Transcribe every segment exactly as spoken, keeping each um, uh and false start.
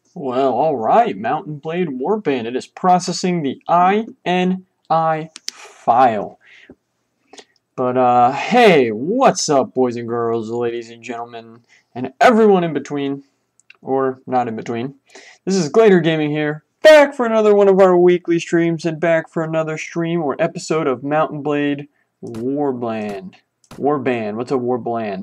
Well, alright, Mountain Blade Warband. It is processing the I N I file. But, uh, hey, what's up, boys and girls, ladies and gentlemen, and everyone in between, or not in between. This is Glader Gaming here, back for another one of our weekly streams, and back for another stream or episode of Mountain Blade Warband. Warband. What's a Warband?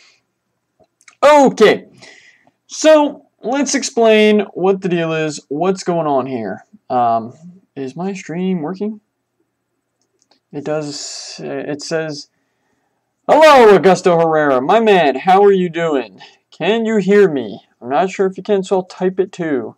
Okay, so let's explain what the deal is, what's going on here. Um, is my stream working? It does, it says, hello, Augusto Herrera, my man, how are you doing? Can you hear me? I'm not sure if you can, so I'll type it too.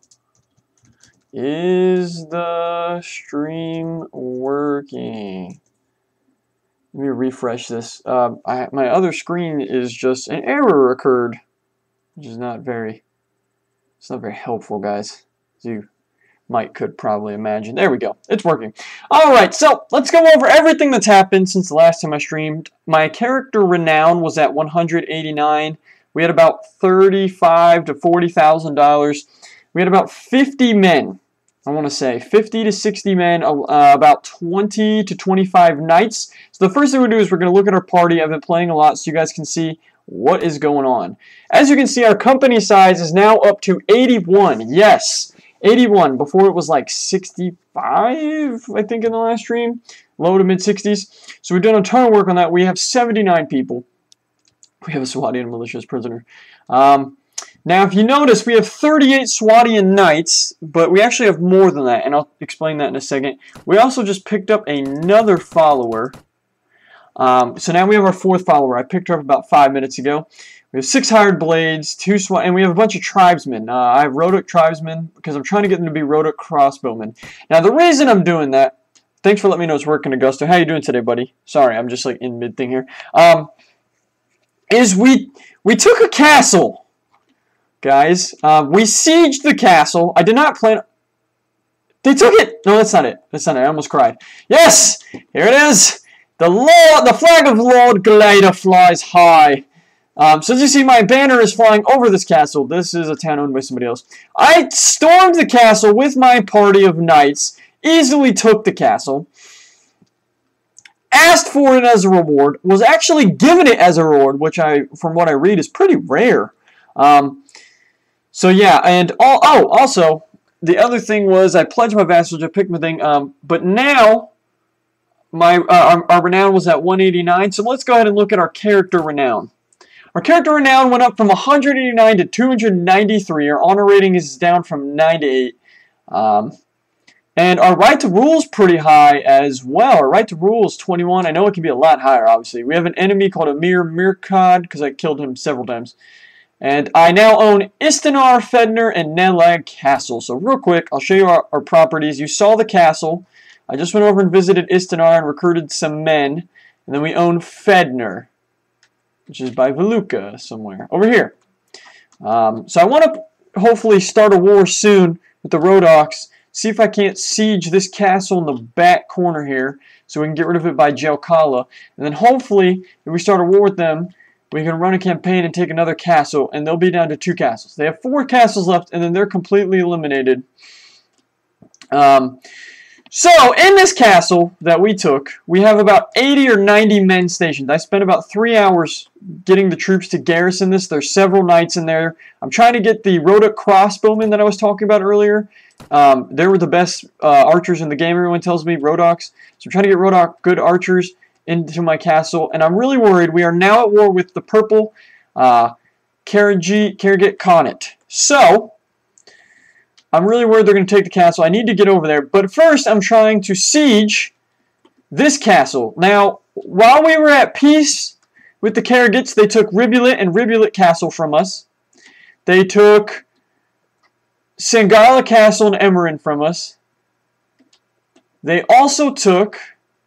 Is the stream working? Let me refresh this. Uh, I, my other screen is just, an error occurred, which is not very, it's not very helpful, guys, as you might could probably imagine. There we go. It's working. Alright, so let's go over everything that's happened since the last time I streamed. My character renown was at one hundred eighty-nine. We had about thirty-five to forty thousand dollars. We had about fifty men. I want to say fifty to sixty men, uh, about twenty to twenty-five knights. So the first thing we do is we're going to look at our party. I've been playing a lot so you guys can see what is going on. As you can see, our company size is now up to eighty-one. Yes, eighty-one. Before it was like sixty-five, I think, in the last stream. Low to mid sixties. So we've done a ton of work on that. We have seventy-nine people. We have a Swadian militia's prisoner. Um, now, if you notice, we have thirty-eight Swadian knights, but we actually have more than that, and I'll explain that in a second. We also just picked up another follower. Um, so now we have our fourth follower. I picked her up about five minutes ago. We have six hired blades, two SWAT, and we have a bunch of tribesmen. Uh, I have Rhodok tribesmen because I'm trying to get them to be Rhodok crossbowmen. Now, the reason I'm doing that, thanks for letting me know it's working, Augusto. How you doing today, buddy? Sorry, I'm just like in mid thing here. Um, is we we took a castle, guys. Uh, we sieged the castle. I did not plan. They took it. No, that's not it. That's not it. I almost cried. Yes, here it is. The Lord, the flag of Lord Glader flies high. Um, so as you see, my banner is flying over this castle. This is a town owned by somebody else. I stormed the castle with my party of knights, easily took the castle, asked for it as a reward, was actually given it as a reward, which I, from what I read, is pretty rare. Um, so yeah, and all, oh, also, the other thing was I pledged my vassalage, I picked my thing, um, but now my uh, our, our renown was at one eighty-nine, so let's go ahead and look at our character renown. Our character renown went up from one hundred eighty-nine to two hundred ninety-three. Our honor rating is down from nine to eight. Um, and our right to rule is pretty high as well. Our right to rule is twenty-one. I know it can be a lot higher, obviously. We have an enemy called Amir Mirkad, because I killed him several times. And I now own Istanar, Fedner, and Nelag Castle. So real quick, I'll show you our, our properties. You saw the castle. I just went over and visited Istanar and recruited some men. And then we own Fedner, which is by Veluka somewhere. Over here. Um, so I want to hopefully start a war soon with the Rhodoks. See if I can't siege this castle in the back corner here so we can get rid of it by Jelkala. And then hopefully, if we start a war with them, we can run a campaign and take another castle, and they'll be down to two castles. They have four castles left, and then they're completely eliminated. Um... So, in this castle that we took, we have about eighty or ninety men stationed. I spent about three hours getting the troops to garrison this. There's several knights in there. I'm trying to get the Rhodok crossbowmen that I was talking about earlier. Um, they were the best uh, archers in the game, everyone tells me, Rhodoks. So I'm trying to get Rhodok good archers into my castle. And I'm really worried. We are now at war with the purple uh, Karagit Khanate. So I'm really worried they're going to take the castle. I need to get over there. But first, I'm trying to siege this castle. Now, while we were at peace with the Karagits, they took Rivulet and Rivulet Castle from us. They took Sangala Castle and Emerin from us. They also took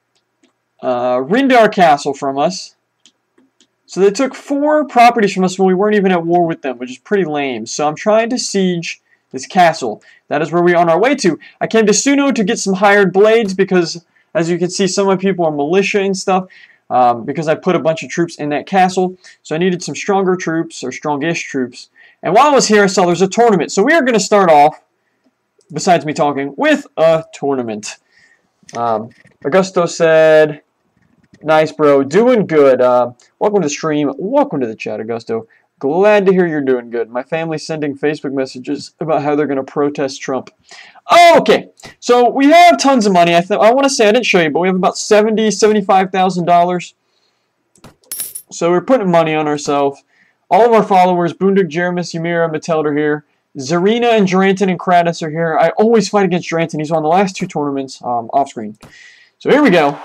uh, Rindar Castle from us. So they took four properties from us when we weren't even at war with them, which is pretty lame. So I'm trying to siege this castle. That is where we're on our way to. I came to Suno to get some hired blades because, as you can see, some of my people are militia and stuff um, because I put a bunch of troops in that castle. So I needed some stronger troops, or strongish troops. And while I was here, I saw there's a tournament. So we are going to start off, besides me talking, with a tournament. Um, Augusto said, nice, bro. Doing good. Uh, welcome to the stream. Welcome to the chat, Augusto. Glad to hear you're doing good. My family's sending Facebook messages about how they're going to protest Trump. Oh, okay. So we have tons of money. I th I want to say, I didn't show you, but we have about seventy thousand dollars, seventy-five thousand dollars. So we're putting money on ourselves. All of our followers, Boonduk, Jeremis, Ymira, Mateld are here. Zarina and Duranton and Kratos are here. I always fight against Duranton. He's won the last two tournaments um, off screen. So here we go.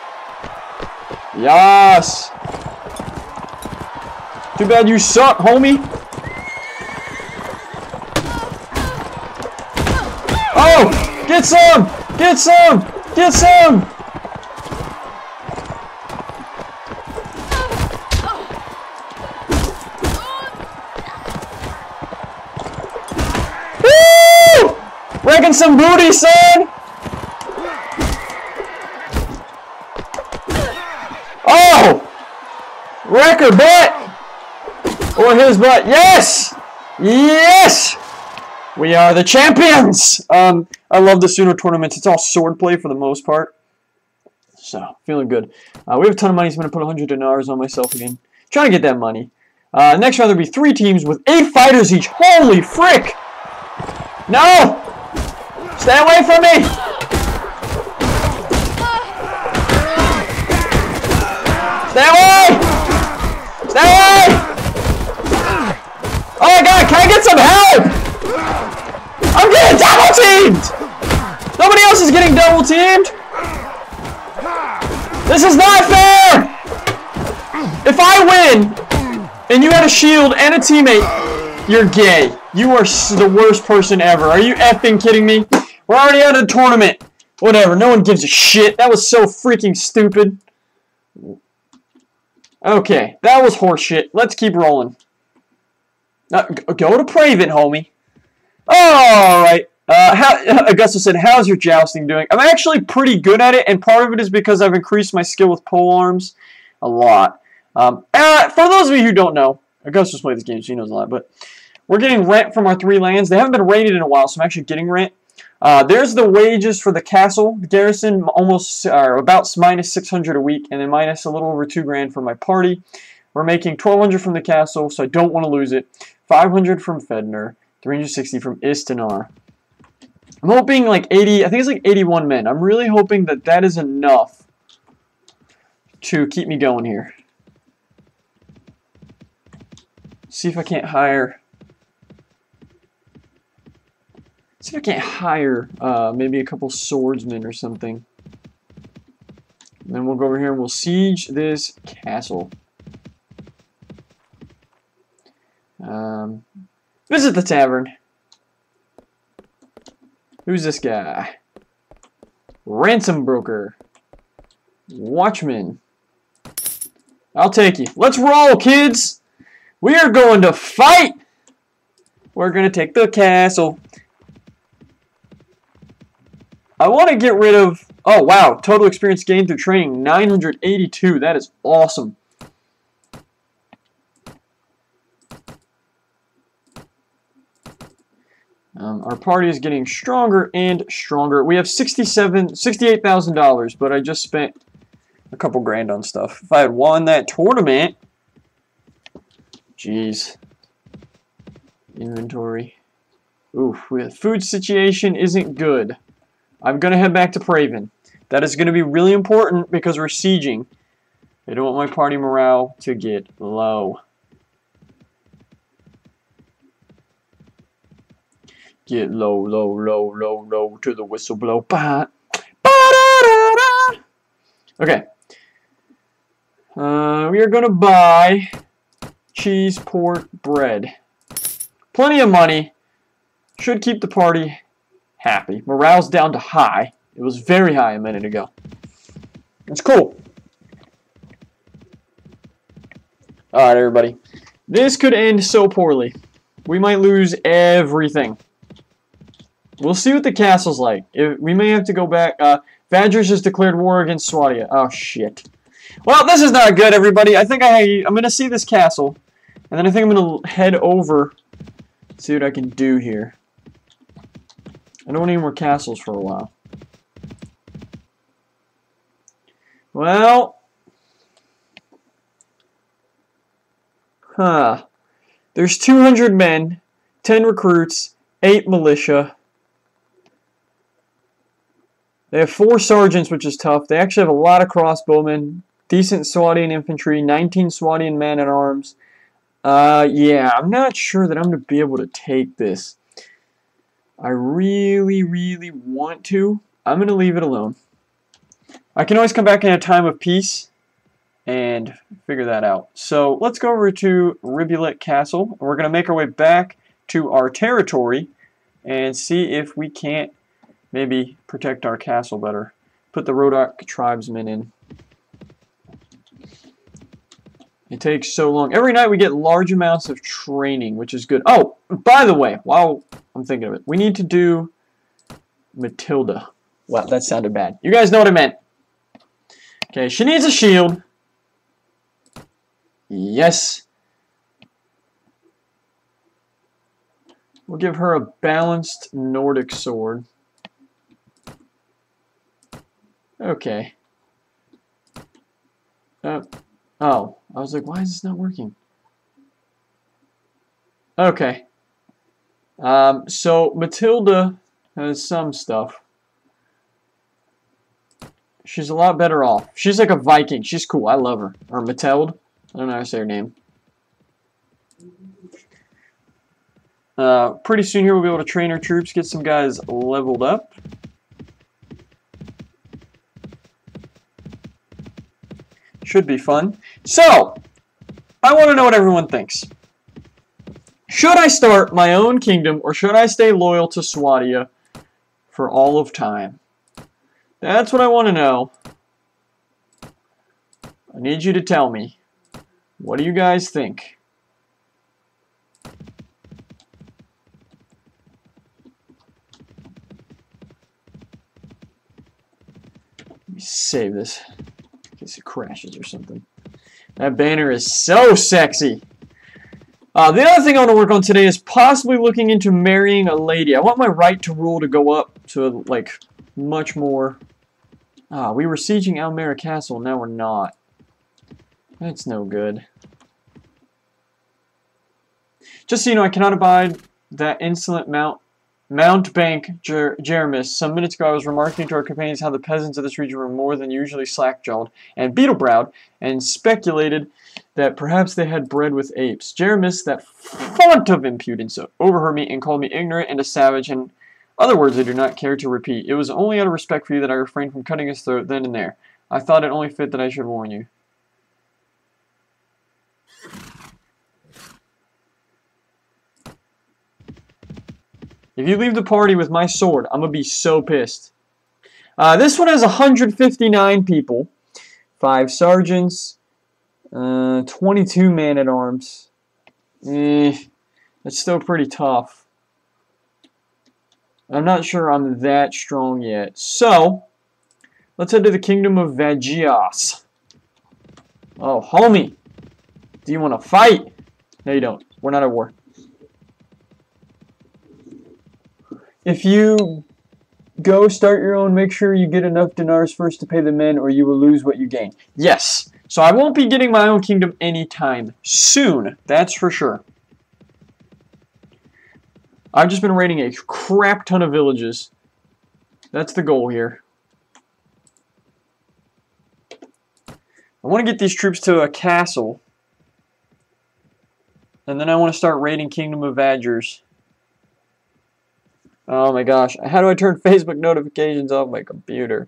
Yes. Too bad you suck, homie. Oh, get some, get some, get some. Woo! Wrecking some booty, son. Oh, wreck her butt. Or his butt. Yes! Yes! We are the champions! Um, I love the Suno tournaments. It's all swordplay for the most part. So, feeling good. Uh, we have a ton of money, so I'm going to put one hundred dinars on myself again. Trying to get that money. Uh, next round, there'll be three teams with eight fighters each. Holy frick! No! Stay away from me! Stay away! Stay away! Oh my god, can I get some help? I'm getting double teamed! Nobody else is getting double teamed! This is not fair! If I win, and you had a shield and a teammate, you're gay. You are the worst person ever. Are you effing kidding me? We're already out of the tournament. Whatever, no one gives a shit. That was so freaking stupid. Okay, that was horseshit. Let's keep rolling. Uh, go to Praven, homie. Alright. Uh, how, Augusta said, how's your jousting doing? I'm actually pretty good at it, and part of it is because I've increased my skill with pole arms a lot. Um, uh, for those of you who don't know, Augusta's played this game, so he knows a lot, but we're getting rent from our three lands. They haven't been raided in a while, so I'm actually getting rent. Uh, there's the wages for the castle. The garrison, almost uh, about minus six hundred a week, and then minus a little over two grand for my party. We're making twelve hundred from the castle, so I don't want to lose it. five hundred from Fedner, three hundred sixty from Istanar. I'm hoping like eighty, I think it's like eighty-one men. I'm really hoping that that is enough to keep me going here. See if I can't hire. See if I can't hire uh, maybe a couple swordsmen or something. And then we'll go over here and we'll siege this castle. Um, visit the tavern. Who's this guy? Ransom broker. Watchman. I'll take you. Let's roll, kids. We are going to fight. We're going to take the castle. I want to get rid of... Oh, wow. Total experience gained through training, nine hundred eighty-two. That is awesome. Um, our party is getting stronger and stronger. We have sixty-seven, sixty-eight thousand dollars, but I just spent a couple grand on stuff. If I had won that tournament... Jeez. Inventory. Oof, the food situation isn't good. I'm going to head back to Praven. That is going to be really important because we're sieging. I don't want my party morale to get low. Get low, low, low, low, low to the whistle blow. Ba, ba, da, da, da. Okay. Uh, we are going to buy cheese, pork, bread. Plenty of money. Should keep the party happy. Morale's down to high. It was very high a minute ago. It's cool. Alright, everybody. This could end so poorly. We might lose everything. We'll see what the castle's like. If, we may have to go back. Uh, Vadris has declared war against Swadia. Oh, shit. Well, this is not good, everybody. I think I, I'm going to see this castle. And then I think I'm going to head over see what I can do here. I don't need more castles for a while. Well, huh. There's two hundred men, ten recruits, eight militia. They have four sergeants, which is tough. They actually have a lot of crossbowmen, decent Swadian infantry, nineteen Swadian men-at-arms. Uh, yeah, I'm not sure that I'm going to be able to take this. I really, really want to. I'm going to leave it alone. I can always come back in a time of peace and figure that out. So let's go over to Rivulet Castle. We're going to make our way back to our territory and see if we can't maybe protect our castle better. Put the Rhodoc tribesmen in. It takes so long. Every night we get large amounts of training, which is good. Oh, by the way, while I'm thinking of it, we need to do Matilda. Well, that sounded bad. You guys know what I meant. Okay, she needs a shield. Yes. We'll give her a balanced Nordic sword. Okay. Uh, oh, I was like, why is this not working? Okay. Um, so Matilda has some stuff. She's a lot better off. She's like a Viking. She's cool. I love her. Or Matilda. I don't know how to say her name. Uh, pretty soon here we'll be able to train our troops, get some guys leveled up. Should be fun. So, I want to know what everyone thinks. Should I start my own kingdom or should I stay loyal to Swadia for all of time? That's what I want to know. I need you to tell me. What do you guys think? Let me save this in case it crashes or something. That banner is so sexy. Uh, the other thing I want to work on today is possibly looking into marrying a lady. I want my right to rule to go up to like much more. Ah, we were sieging Almera Castle, now we're not. That's no good. Just so you know, I cannot abide that insolent Mount Mountebank Jer Jeremis. Some minutes ago I was remarking to our companions how the peasants of this region were more than usually slack-jawed and beetle-browed, and speculated that perhaps they had bred with apes. Jeremis, that font of impudence, overheard me and called me ignorant and a savage, and other words I do not care to repeat. It was only out of respect for you that I refrained from cutting his throat then and there. I thought it only fit that I should warn you. If you leave the party with my sword, I'm going to be so pissed. Uh, this one has one hundred fifty-nine people. Five sergeants. Uh, twenty-two man-at-arms. Eh, that's still pretty tough. I'm not sure I'm that strong yet. So, let's head to the Kingdom of Vagias. Oh, homie. Do you want to fight? No, you don't. We're not at war. If you go start your own, make sure you get enough dinars first to pay the men or you will lose what you gain. Yes. So I won't be getting my own kingdom anytime soon. That's for sure. I've just been raiding a crap ton of villages. That's the goal here. I want to get these troops to a castle. And then I want to start raiding Kingdom of Vadgers. Oh my gosh. How do I turn Facebook notifications off my computer?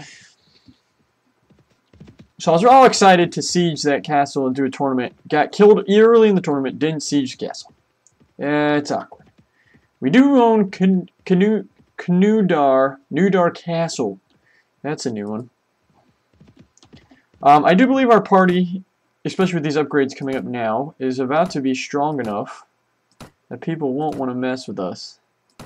So I was all excited to siege that castle and do a tournament. Got killed early in the tournament. Didn't siege the castle. Yeah, it's awkward. We do own Can Canu Canudar, Nudar Castle. That's a new one. Um, I do believe our party, especially with these upgrades coming up now, is about to be strong enough that people won't want to mess with us.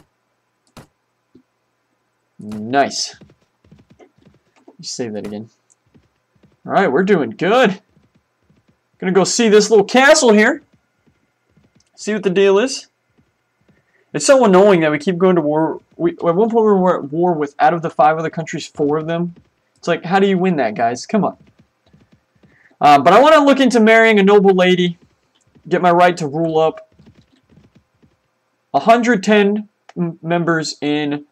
Nice. Let's save that again. Alright, we're doing good. Gonna go see this little castle here. See what the deal is. It's so annoying that we keep going to war. We, at one point we were at war with, out of the five other countries, four of them. It's like, how do you win that, guys? Come on. Uh, but I want to look into marrying a noble lady. Get my right to rule up. one hundred ten members in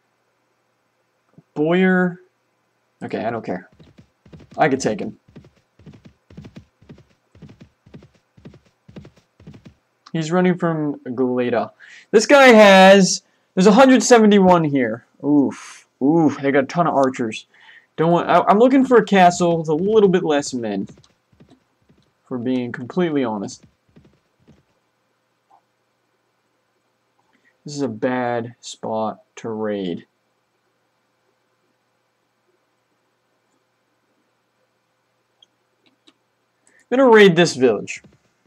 Boyer. Okay, I don't care. I could take him. He's running from Galata. This guy has... There's one hundred seventy-one here. Oof. Oof. They got a ton of archers. Don't want... I, I'm looking for a castle with a little bit less men. For being completely honest. This is a bad spot to raid. I'm gonna raid this village.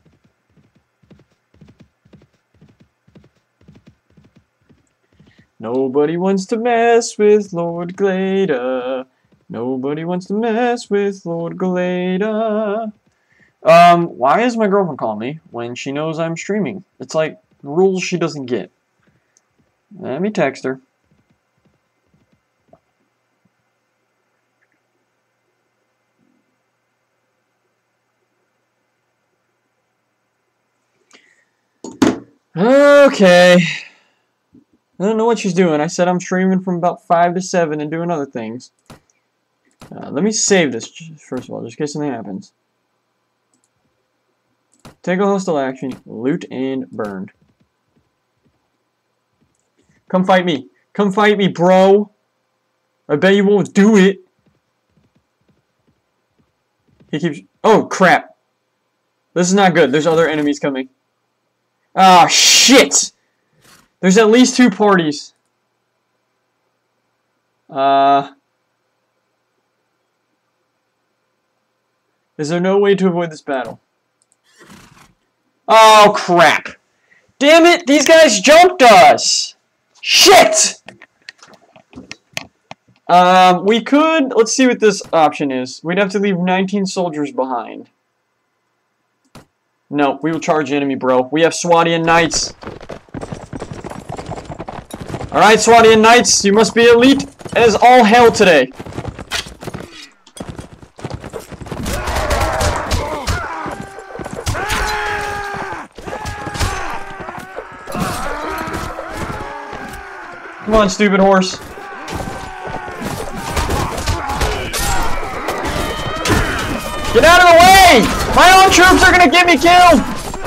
Nobody wants to mess with Lord Galata. Nobody wants to mess with Lord Galata. Um, why is my girlfriend calling me when she knows I'm streaming? It's like rules she doesn't get. Let me text her. Okay. I don't know what she's doing. I said I'm streaming from about five to seven and doing other things. Uh, let me save this, first of all, just in case something happens. Take a hostile action, loot and burned. Come fight me. Come fight me, bro. I bet you won't do it. He keeps... Oh, crap. This is not good. There's other enemies coming. Ah, shit! There's at least two parties. Uh... Is there no way to avoid this battle? Oh, crap. Damn it, these guys jumped us! Shit! Um, we could... Let's see what this option is. We'd have to leave nineteen soldiers behind. No, we will charge the enemy, bro. We have Swadian Knights. Alright, Swadian Knights, you must be elite as all hell today. Come on, stupid horse. Get out of the way! My own troops are gonna get me killed!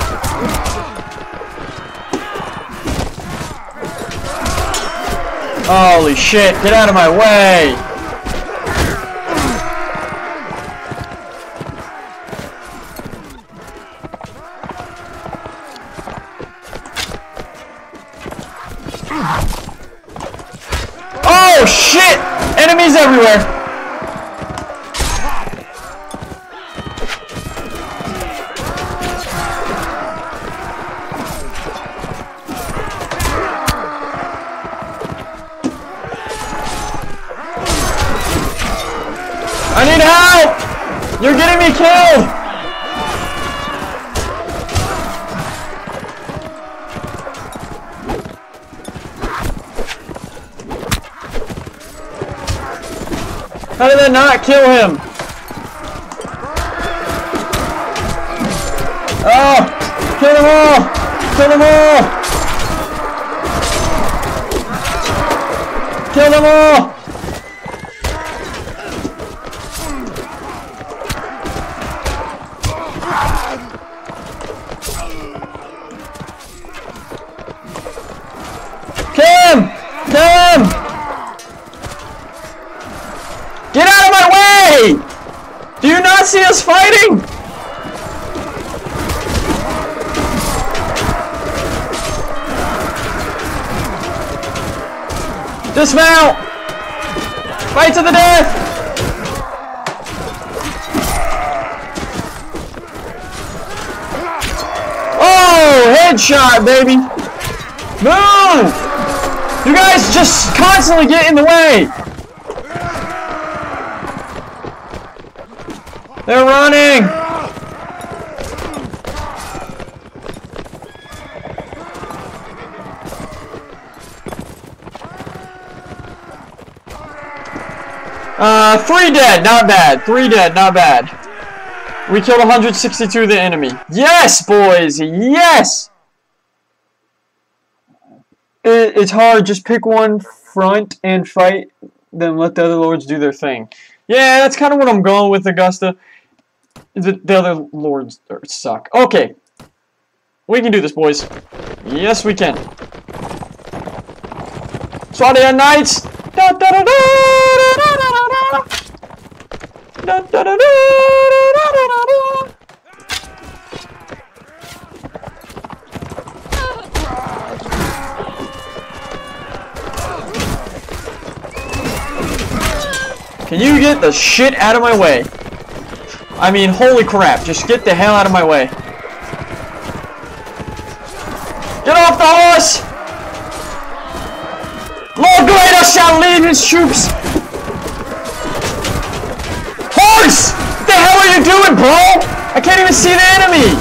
Holy shit, get out of my way! Oh shit! Enemies everywhere! I need help! You're getting me killed! How did that not kill him? Oh! Kill them all! Kill them all! Kill them all! Kill him! Kill him! Get out of my way! Do you not see us fighting? Dismount! Fight to the death! Oh, headshot, baby! Move! You guys just constantly get in the way! They're running! Uh, three dead, not bad. Three dead, not bad. We killed one hundred sixty-two of the enemy. Yes, boys! Yes! It, it's hard. Just pick one front and fight, then let the other lords do their thing. Yeah, that's kind of what I'm going with, Augusta. The, the other lords suck. Okay. We can do this, boys. Yes, we can. Swadia Knights! Da da da da da da da da da da da da. Can you get the shit out of my way? I mean, holy crap, just get the hell out of my way. Get off the horse! Lord Greater shall lead his troops! Horse! What the hell are you doing, bro? I can't even see the enemy!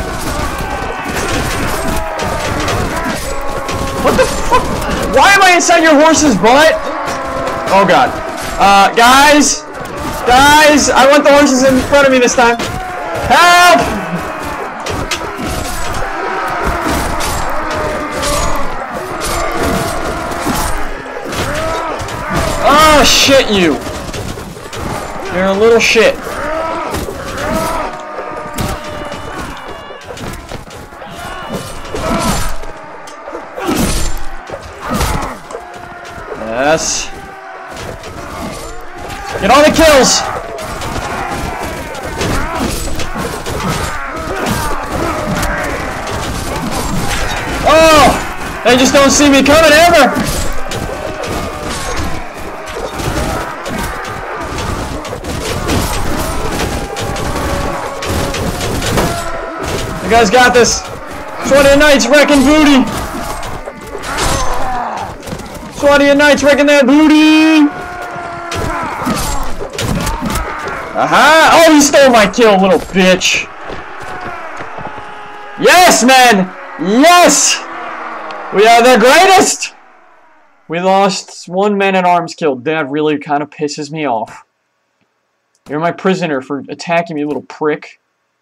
What the fuck? Why am I inside your horse's butt? Oh god. Uh, guys! Guys! I want the horses in front of me this time. Help! Oh, shit you. You're a little shit. Yes. Get all the kills. Oh! They just don't see me coming ever! You guys got this! Swadia Knights wrecking booty! Swadia Knights wrecking that booty! Aha! Oh, he stole my kill, little bitch! Yes, man! Yes! We are the greatest! We lost one man-at-arms killed. That really kind of pisses me off. You're my prisoner for attacking me, little prick.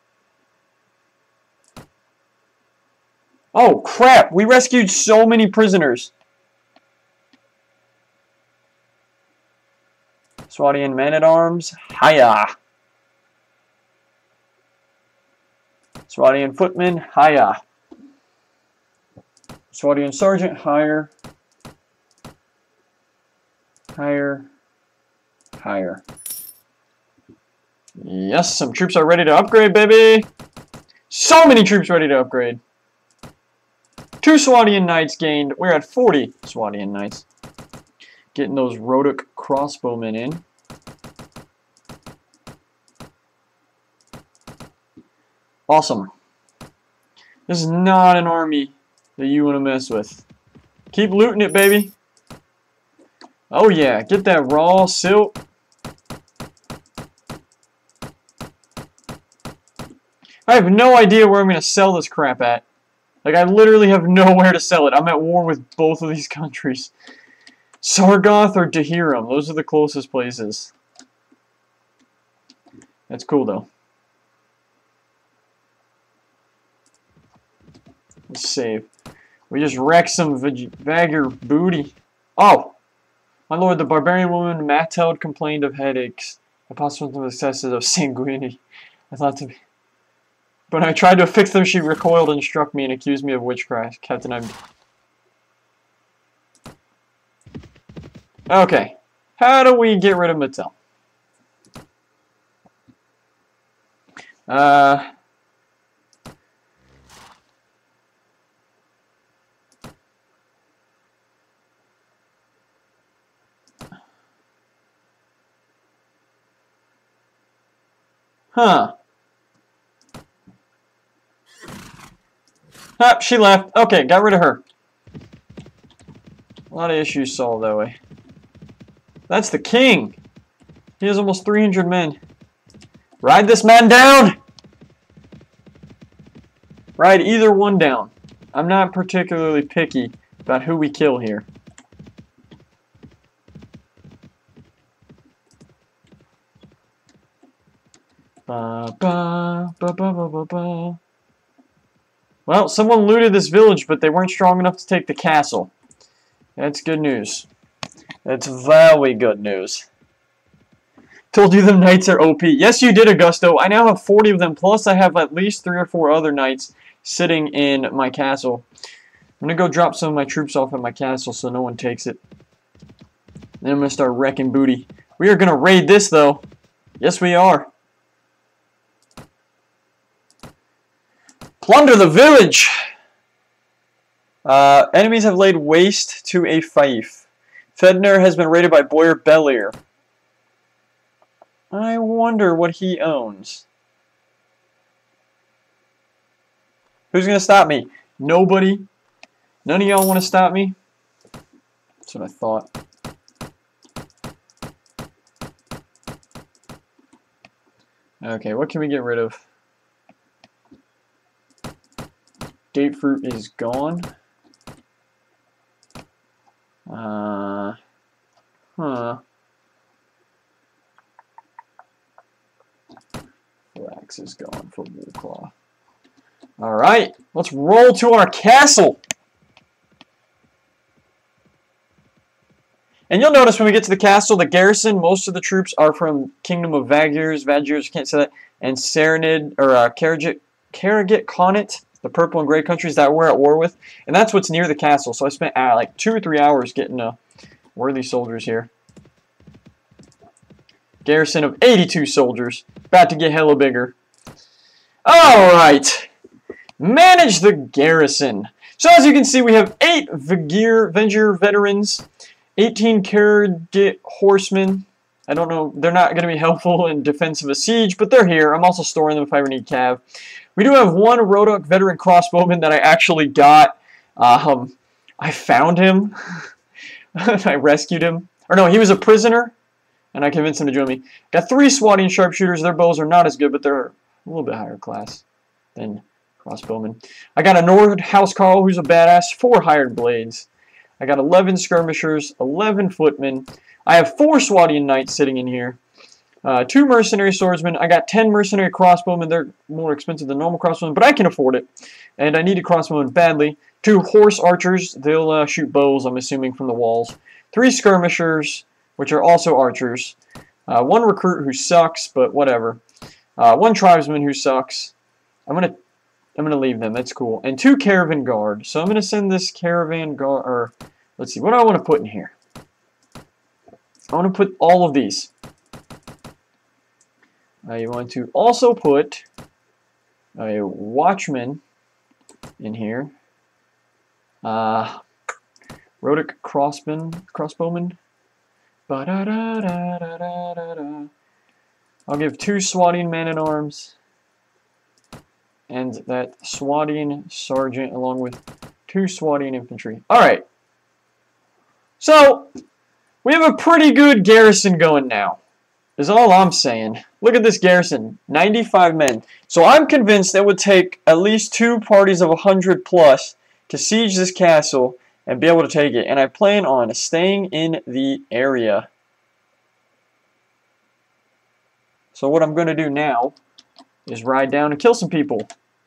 Oh, crap! We rescued so many prisoners. Swadian man-at-arms, hiya. Swadian footman, hiya. Swadian sergeant, higher. Higher. Higher. Yes, some troops are ready to upgrade, baby. So many troops ready to upgrade. Two Swadian Knights gained. We're at forty Swadian Knights. Getting those Rhodoc crossbowmen in. Awesome. This is not an army that you want to mess with. Keep looting it, baby. Oh yeah, get that raw silk. I have no idea where I'm going to sell this crap at. Like, I literally have nowhere to sell it. I'm at war with both of these countries. Sargoth or Dahiram, those are the closest places. That's cool, though. Let's save. We just wrecked some Vagir booty. Oh! My lord, the barbarian woman Matheld complained of headaches. I possibly excesses of sanguinity. I thought to be... But I tried to fix them, she recoiled and struck me and accused me of witchcraft. Captain, I'm... Okay. How do we get rid of Mattel? Uh... Huh. Ah, she left. Okay, got rid of her. A lot of issues solved that way. That's the king. He has almost three hundred men. Ride this man down! Ride either one down. I'm not particularly picky about who we kill here. Ba, ba, ba, ba, ba, ba, ba. Well, someone looted this village, but they weren't strong enough to take the castle. That's good news. That's very good news. Told you the knights are O P. Yes, you did, Augusto. I now have forty of them, plus I have at least three or four other knights sitting in my castle. I'm going to go drop some of my troops off at my castle so no one takes it. Then I'm going to start wrecking booty. We are going to raid this, though. Yes, we are. Plunder the village! Uh, enemies have laid waste to a fief. Fedner has been raided by Boyer Bellier. I wonder what he owns. Who's going to stop me? Nobody. None of y'all want to stop me? That's what I thought. Okay, what can we get rid of? Date fruit is gone. Uh, huh. Flax is gone for Woolclaw. Alright, let's roll to our castle. And you'll notice when we get to the castle, the garrison, most of the troops are from Kingdom of Vagirs, Vagirs, can't say that, and Serenid, or uh, Karagit, Karagit Khanate, the purple and gray countries that we're at war with. And that's what's near the castle. So I spent uh, like two or three hours getting uh, worthy soldiers here. Garrison of eighty-two soldiers. About to get hella bigger. Alright. Manage the garrison. So as you can see, we have eight Vagir, Vengir veterans, eighteen Karagit horsemen. I don't know, they're not going to be helpful in defense of a siege, but they're here. I'm also storing them if I ever need cav. We do have one Rodok veteran crossbowman that I actually got. Um, I found him. I rescued him. Or no, he was a prisoner, and I convinced him to join me. Got three swatting sharpshooters. Their bows are not as good, but they're a little bit higher class than crossbowmen. I got a Nord Housecarl, who's a badass. Four hired blades. I got eleven skirmishers, eleven footmen. I have four swatting knights sitting in here. Uh, two mercenary swordsmen. I got ten mercenary crossbowmen. They're more expensive than normal crossbowmen, but I can afford it. And I need a crossbowman badly. Two horse archers. They'll uh, shoot bows, I'm assuming, from the walls. Three skirmishers, which are also archers. Uh, one recruit who sucks, but whatever. Uh, one tribesman who sucks. I'm gonna, I'm gonna leave them. That's cool. And two caravan guard. So I'm gonna send this caravan guard. Or let's see. What do I want to put in here? I want to put all of these. I want to also put a watchman in here. Uh, Rodok crossbowman. Crossbowman. Ba -da -da -da -da -da -da -da. I'll give two swatting man-at-arms and that swatting sergeant along with two swatting infantry. Alright. So, we have a pretty good garrison going now. Is all I'm saying. Look at this garrison. ninety-five men. So I'm convinced it would take at least two parties of one hundred plus to siege this castle and be able to take it. And I plan on staying in the area. So what I'm going to do now is ride down and kill some people.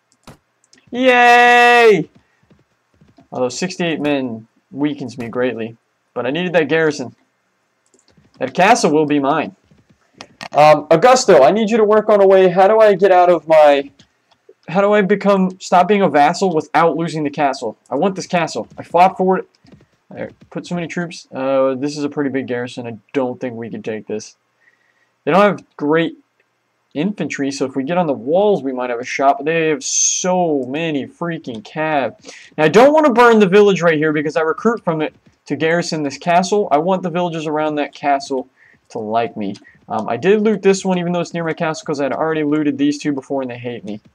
Yay! Although sixty-eight men weakens me greatly. But I needed that garrison. That castle will be mine. Um, Augusto, I need you to work on a way. How do I get out of my... How do I become... Stop being a vassal without losing the castle? I want this castle. I fought for it. I put so many troops. Uh, this is a pretty big garrison. I don't think we can take this. They don't have great infantry, so if we get on the walls, we might have a shot. But they have so many freaking cav. Now, I don't want to burn the village right here because I recruit from it to garrison this castle. I want the villagers around that castle to like me. Um, I did loot this one even though it's near my castle because I had already looted these two before and they hate me.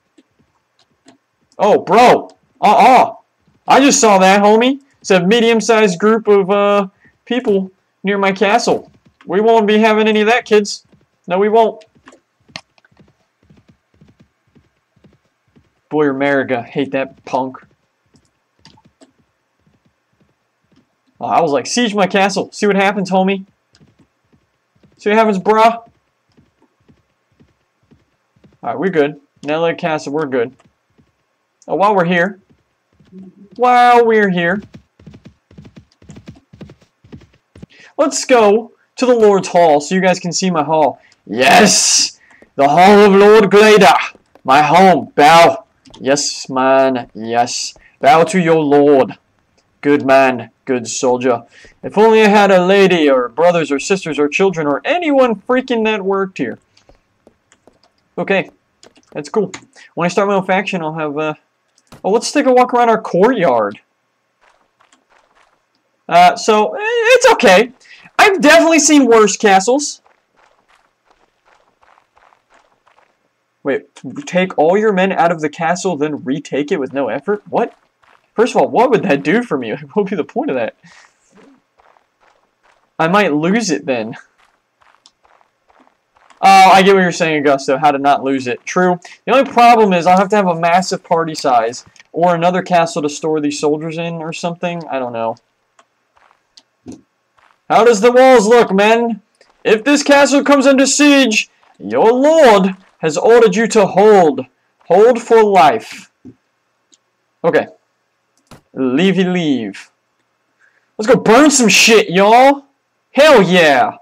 Oh, bro! Uh-uh! I just saw that, homie. It's a medium-sized group of uh, people near my castle. We won't be having any of that, kids. No, we won't. Boy, America, hate that punk. Oh, I was like, siege my castle. See what happens, homie. See what happens, bruh? Alright, we're good. Nella Castle, we're good. Oh, while we're here. While we're here. Let's go to the Lord's Hall so you guys can see my hall. Yes! The Hall of Lord Glader. My home. Bow. Yes, man. Yes. Bow to your lord. Good man. Good soldier. If only I had a lady or brothers or sisters or children or anyone freaking that worked here. Okay. That's cool. When I start my own faction, I'll have, uh... oh, let's take a walk around our courtyard. Uh, so, it's okay. I've definitely seen worse castles. Wait, take all your men out of the castle, then retake it with no effort? What? First of all, what would that do for me? What would be the point of that? I might lose it then. Oh, I get what you're saying, Augusto, how to not lose it. True. The only problem is I'll have to have a massive party size or another castle to store these soldiers in or something. I don't know. How does the walls look, men? If this castle comes under siege, your lord has ordered you to hold. Hold for life. Okay. Leavey leave. Let's go burn some shit, y'all. Hell yeah.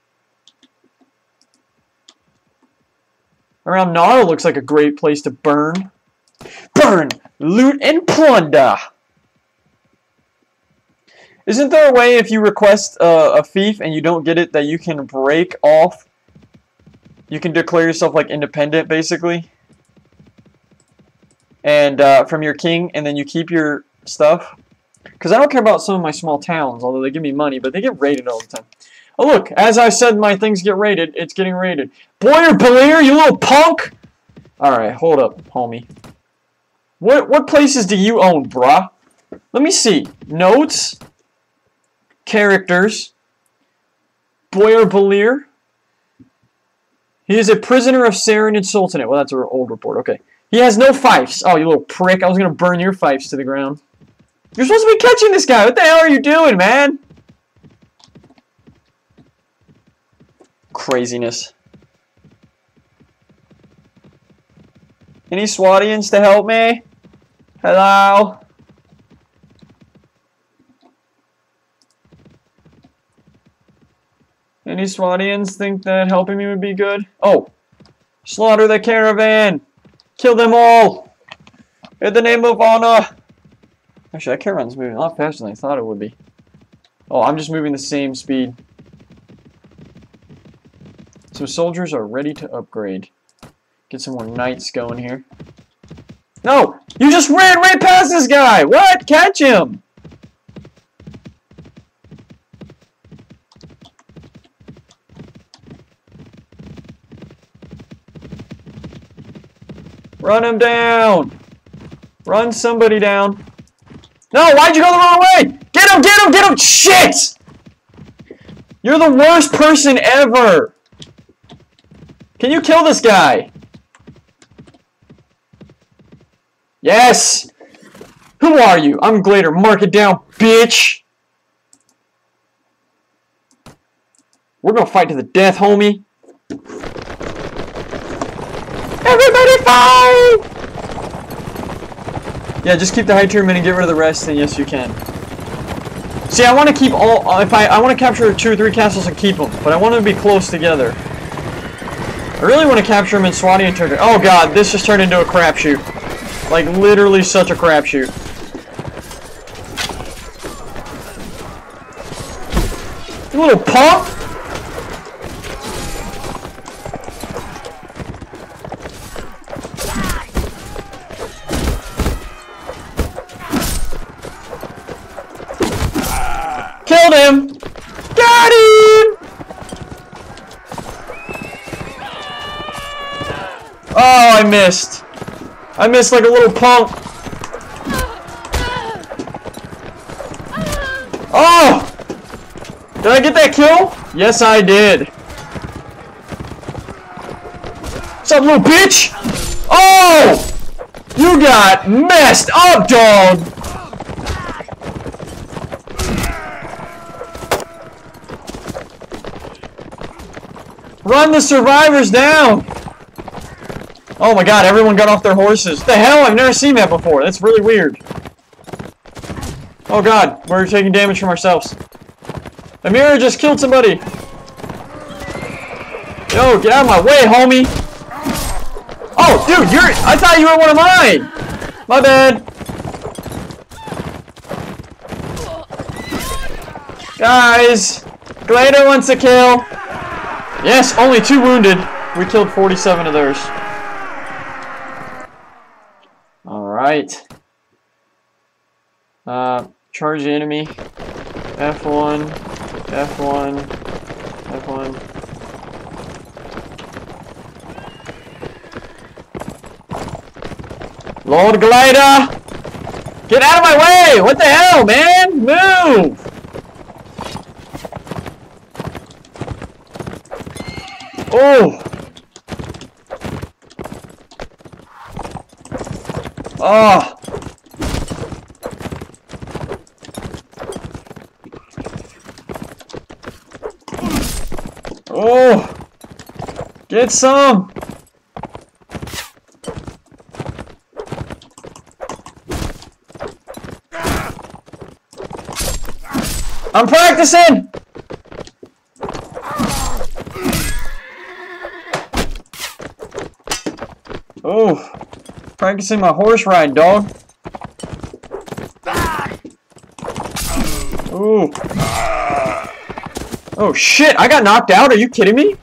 Around Nara looks like a great place to burn. Burn, loot, and plunder. Isn't there a way if you request uh, a fief and you don't get it that you can break off? You can declare yourself like independent, basically. And uh, from your king, and then you keep your stuff. Because I don't care about some of my small towns, although they give me money, but they get raided all the time. Oh look, as I said my things get raided, it's getting raided. Boyer Belair, you little punk! Alright, hold up, homie. What what places do you own, bruh? Let me see. Notes. Characters. Boyer Belair. He is a prisoner of Saranid Sultanate. Well, that's an old report. Okay. He has no fiefs. Oh, you little prick. I was going to burn your fiefs to the ground. You're supposed to be catching this guy. What the hell are you doing, man? Craziness. Any Swadians to help me? Hello? Any Swadians think that helping me would be good? Oh! Slaughter the caravan! Kill them all! In the name of honor! Actually, that caravan's moving a lot faster than I thought it would be. Oh, I'm just moving the same speed. So soldiers are ready to upgrade. Get some more knights going here. No! You just ran right past this guy! What? Catch him! Run him down! Run somebody down. No, why'd you go the wrong way? Get him, get him, get him! Shit! You're the worst person ever! Can you kill this guy? Yes! Who are you? I'm Glader. Mark it down, bitch! We're gonna fight to the death, homie. Everybody fight! Yeah, just keep the high tier men and get rid of the rest, and yes, you can. See, I want to keep all. If I I want to capture two or three castles and keep them, but I want them to be close together. I really want to capture them in Swadian territory. Oh god, this just turned into a crapshoot. Like literally such a crapshoot. You little punk! Killed him! Got him! Oh, I missed. I missed like a little punk. Oh! Did I get that kill? Yes, I did. What's up, little bitch? Oh! You got messed up, dog! Run the survivors down! Oh my god, everyone got off their horses. What the hell? I've never seen that before. That's really weird. Oh god, we're taking damage from ourselves. Amira just killed somebody. Yo, get out of my way, homie. Oh, dude, you're... I thought you were one of mine. My bad. Guys, Glader wants to kill. Yes, only two wounded. We killed forty-seven of theirs. Alright. Uh, charge the enemy. F one. F one. F one. Lord Glader! Get out of my way! What the hell, man? Move! Oh! Oh! Oh! Get some! I'm practicing! Oh, practicing my horse ride, dog. Ooh. Oh shit, I got knocked out, are you kidding me?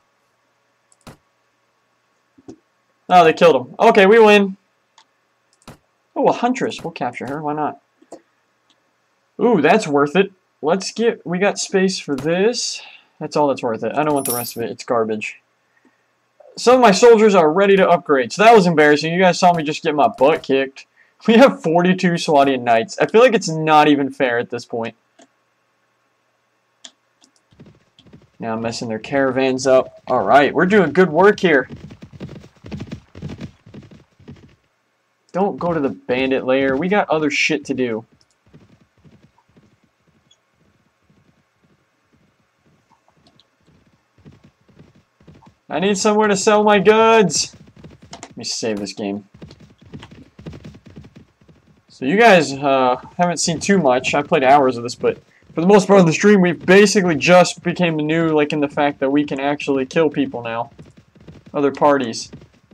Oh, they killed him. Okay, we win. Oh, a huntress. We'll capture her, why not? Ooh, that's worth it. Let's get, we got space for this. That's all that's worth it. I don't want the rest of it, it's garbage. Some of my soldiers are ready to upgrade, so that was embarrassing. You guys saw me just get my butt kicked. We have forty-two Swadian Knights. I feel like it's not even fair at this point. Now I'm messing their caravans up. Alright, we're doing good work here. Don't go to the bandit lair. We got other shit to do. I need somewhere to sell my goods. Let me save this game. So you guys uh, haven't seen too much. I played hours of this, but for the most part of the stream, we've basically just became new, like in the fact that we can actually kill people now. Other parties.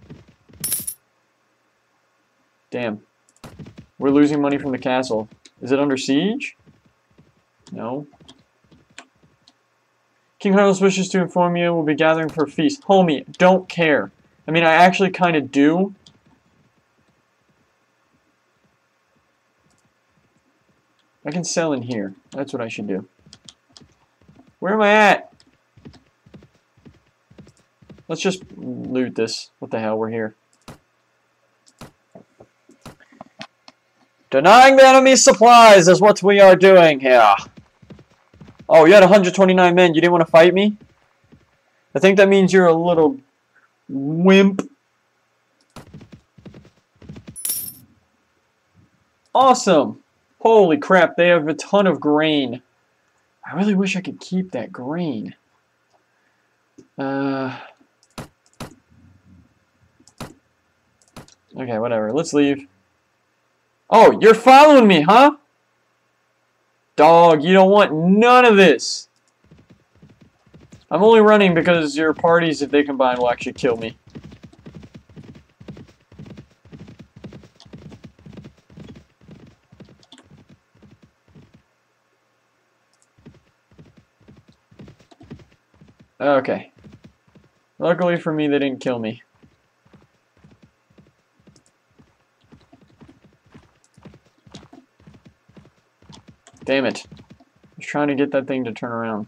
Damn. We're losing money from the castle. Is it under siege? No. King Carlos wishes to inform you we'll be gathering for a feast. Homie, don't care. I mean, I actually kind of do. I can sell in here. That's what I should do. Where am I at? Let's just loot this. What the hell, we're here. Denying the enemy's supplies is what we are doing here. Oh, you had one hundred twenty-nine men. You didn't want to fight me? I think that means you're a little wimp. Awesome. Holy crap, they have a ton of grain. I really wish I could keep that grain. Uh, okay, whatever. Let's leave. Oh, you're following me, huh? Dog, you don't want none of this. I'm only running because your parties, if they combine, will actually kill me. Okay. Luckily for me, they didn't kill me. Damn it. I was trying to get that thing to turn around.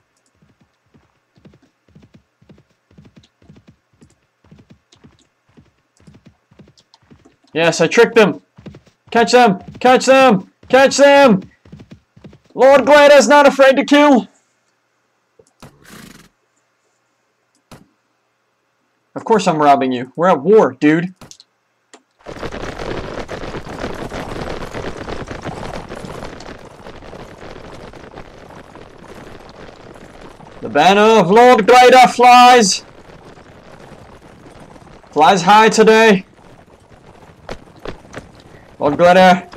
Yes, I tricked them. Catch them! Catch them! Catch them! Lord Glader's not afraid to kill! Of course I'm robbing you. We're at war, dude. The banner of Lord Glader flies! Flies high today. Lord Glider.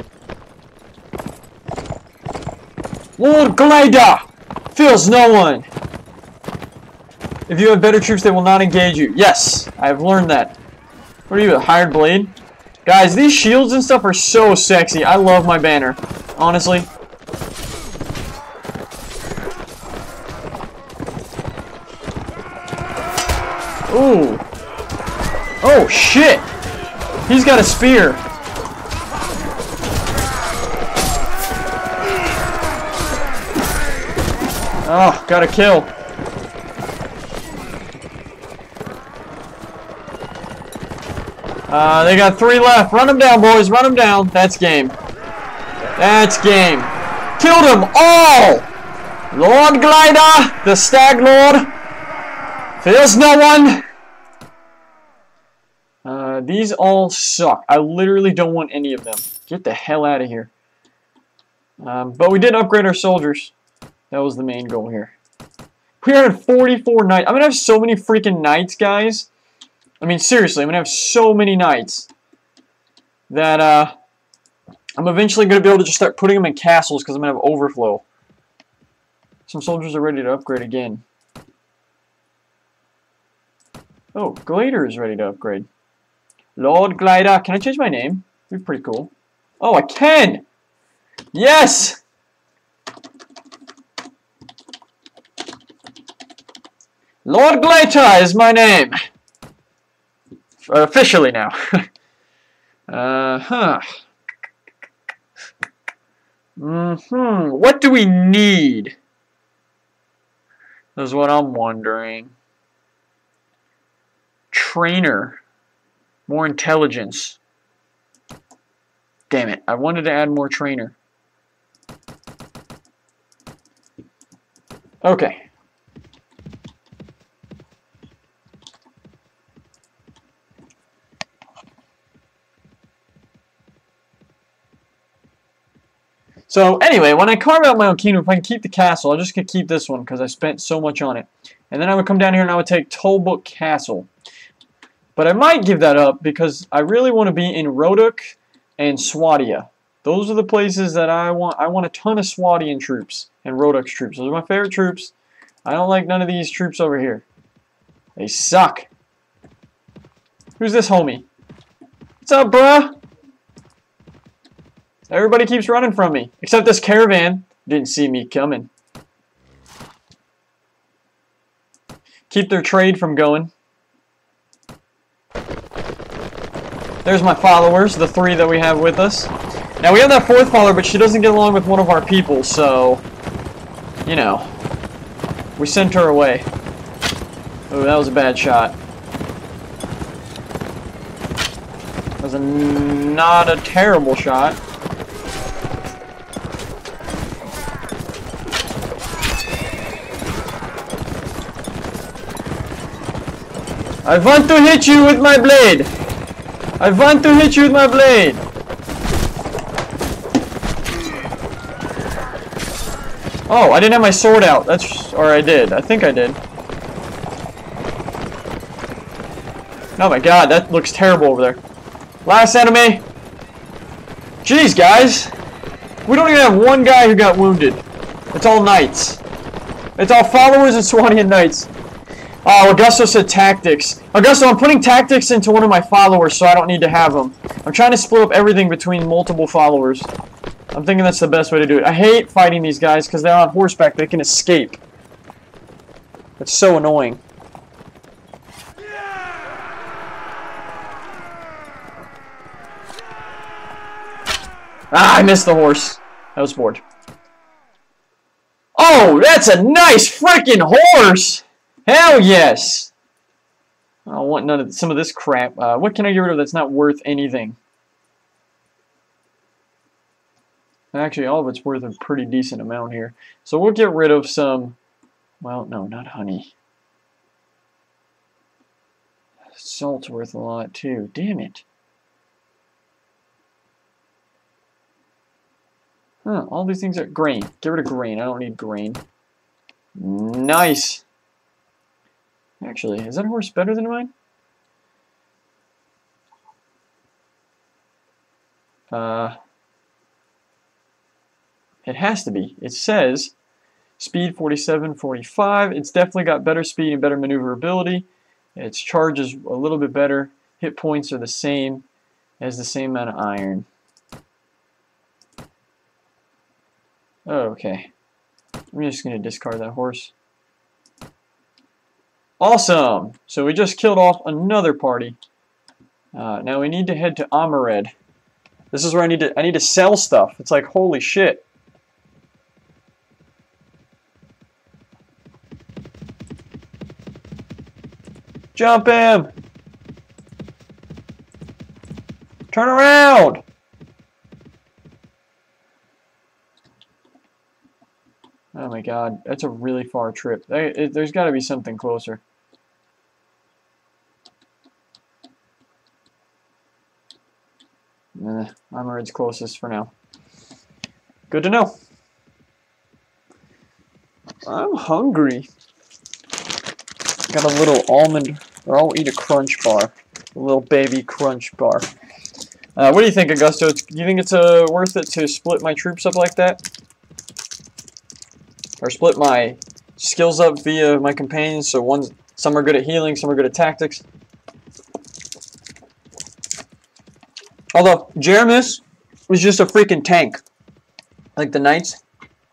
Lord Glider feels no one. If you have better troops, they will not engage you. Yes, I've learned that. What are you, a hired blade? Guys, these shields and stuff are so sexy. I love my banner, honestly. Ooh. Oh, shit. He's got a spear. Oh, got a kill. Uh, they got three left. Run them down, boys. Run them down. That's game. That's game. Killed them all! Lord Glider, the Stag Lord. Feels no one. Uh, these all suck. I literally don't want any of them. Get the hell out of here. Um, but we did upgrade our soldiers. That was the main goal here. We are at forty-four knights. I'm going to have so many freaking knights, guys. I mean, seriously, I'm going to have so many knights that uh, I'm eventually going to be able to just start putting them in castles because I'm going to have overflow. Some soldiers are ready to upgrade again. Oh, Glider is ready to upgrade. Lord Glider. Can I change my name? That'd be pretty cool. Oh, I can! Yes! Lord Glider is my name. Officially now. uh-huh. Mm-hmm. What do we need? That's what I'm wondering. Trainer. More intelligence. Damn it. I wanted to add more trainer. Okay. So anyway, when I carve out my own kingdom, if I can keep the castle, I'm just going to keep this one because I spent so much on it. And then I would come down here and I would take Tolbuk Castle. But I might give that up because I really want to be in Roduk and Swadia. Those are the places that I want. I want a ton of Swadian troops and Roduk's troops. Those are my favorite troops. I don't like none of these troops over here. They suck. Who's this homie? What's up, bruh? Everybody keeps running from me. Except this caravan. Didn't see me coming. Keep their trade from going. There's my followers, the three that we have with us. Now we have that fourth follower, but she doesn't get along with one of our people, so, you know, we sent her away. Oh, that was a bad shot. That was a, not a terrible shot. I want to hit you with my blade. I want to hit you with my blade. Oh, I didn't have my sword out. That's, or I did. I think I did. Oh my god, that looks terrible over there. Last enemy. Jeez, guys. We don't even have one guy who got wounded. It's all knights. It's all followers and Swadian knights. Oh, Augusto said tactics. Augusto, I'm putting tactics into one of my followers so I don't need to have them. I'm trying to split up everything between multiple followers. I'm thinking that's the best way to do it. I hate fighting these guys because they're on horseback. They can escape. It's so annoying. Ah, I missed the horse. I was bored. Oh, that's a nice freaking horse! Hell yes! I don't want none of some of this crap. Uh, what can I get rid of that's not worth anything? Actually, all of it's worth a pretty decent amount here. So we'll get rid of some... Well, no, not honey. Salt's worth a lot too. Damn it. Huh, all these things are... Grain. Get rid of grain. I don't need grain. Nice! Actually, is that horse better than mine? Uh, it has to be. It says speed forty-seven, forty-five. It's definitely got better speed and better maneuverability. Its charge is a little bit better. Hit points are the same. It has the same amount of iron. Okay. I'm just going to discard that horse. Awesome! So we just killed off another party. Uh, now we need to head to Amared. This is where I need to I need to sell stuff. It's like, holy shit. Jump him! Turn around! Oh my god, that's a really far trip. There's got to be something closer. Nah, Amared's closest for now. Good to know. I'm hungry. Got a little almond, or I'll eat a crunch bar. A little baby crunch bar. Uh, what do you think, Augusto? Do you think it's uh, worth it to split my troops up like that? Or split my skills up via my companions, so one, some are good at healing, some are good at tactics. Although, Jeramis was just a freaking tank. Like the Knights.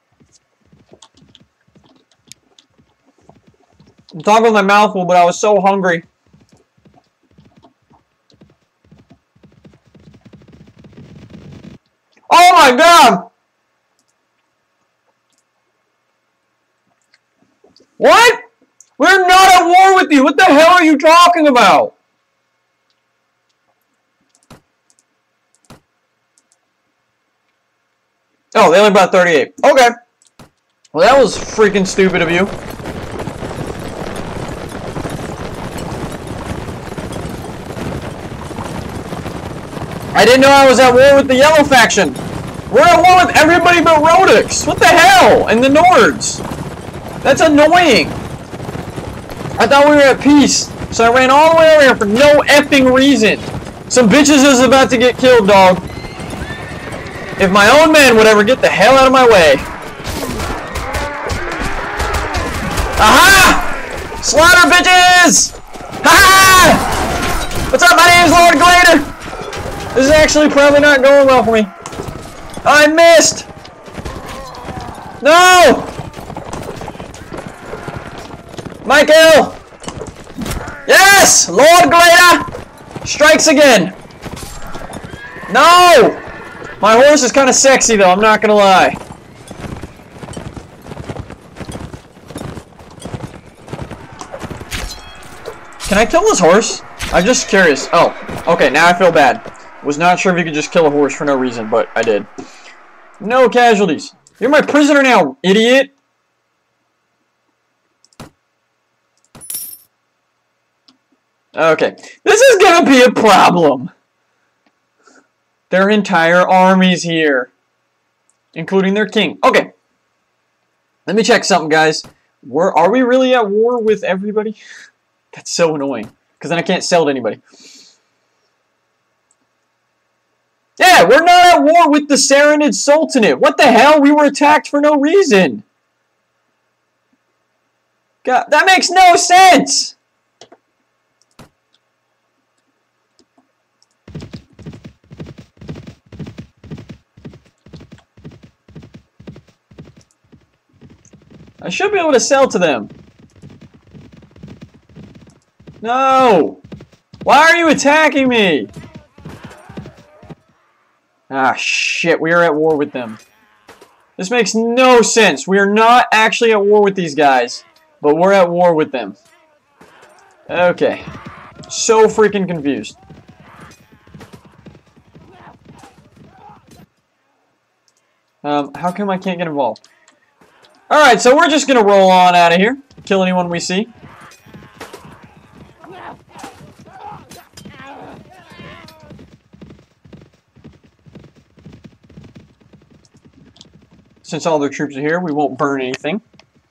I'm talking with my mouth full, but I was so hungry. Oh my god! What? We're not at war with you! What the hell are you talking about? Oh, they only brought thirty-eight. Okay. Well, that was freaking stupid of you. I didn't know I was at war with the yellow faction. We're at war with everybody but Rhodix. What the hell? And the Nords. That's annoying. I thought we were at peace, so I ran all the way over here for no effing reason. Some bitches is about to get killed, dog. If my own men would ever get the hell out of my way. Aha! Slaughter, bitches! Ha! What's up? My name's Lord Glader. This is actually probably not going well for me. I missed! No! Michael! Yes! Lord Glader! Strikes again! No! My horse is kind of sexy though, I'm not gonna lie. Can I kill this horse? I'm just curious. Oh, okay, now I feel bad. Was not sure if you could just kill a horse for no reason, but I did. No casualties. You're my prisoner now, idiot! Okay, this is gonna be a problem. Their entire army's here, including their king. Okay, let me check something, guys. Where are we really at war with everybody? That's so annoying, because then I can't sell to anybody. Yeah, we're not at war with the Saranid Sultanate. What the hell? We were attacked for no reason. God, that makes no sense. I should be able to sell to them. No! Why are you attacking me? Ah, shit. We are at war with them. This makes no sense. We are not actually at war with these guys, but we're at war with them. Okay. So freaking confused. Um, how come I can't get involved? Alright, so we're just gonna roll on out of here. Kill anyone we see. Since all their troops are here, we won't burn anything.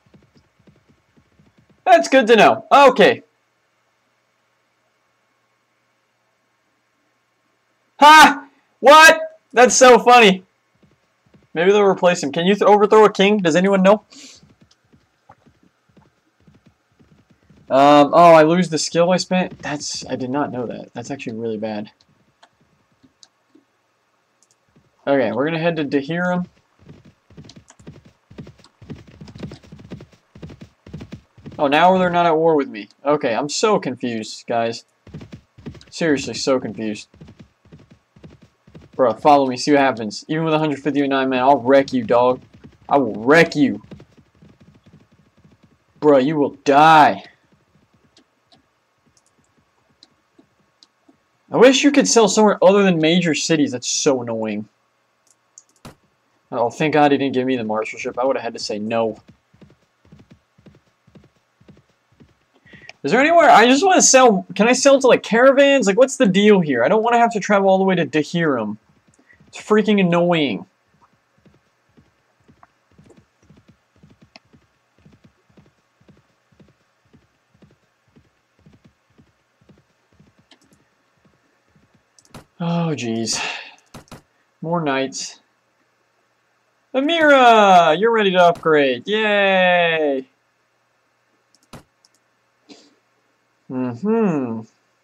That's good to know. Okay. Ha! What? That's so funny. Maybe they'll replace him. Can you th overthrow a king? Does anyone know? Um, oh, I lose the skill I spent? That's, I did not know that. That's actually really bad. Okay, we're gonna head to Dahiram. Oh, now they're not at war with me. Okay, I'm so confused, guys. Seriously, so confused. Bro, follow me, see what happens. Even with one hundred fifty-nine men, I'll wreck you, dog. I will wreck you. Bro, you will die. I wish you could sell somewhere other than major cities. That's so annoying. Oh, thank God he didn't give me the marshalship. I would have had to say no. Is there anywhere? I just want to sell. Can I sell to like caravans? Like, what's the deal here? I don't want to have to travel all the way to Dahiram. It's freaking annoying. Oh, jeez. More knights. Amira! You're ready to upgrade. Yay! Mm-hmm.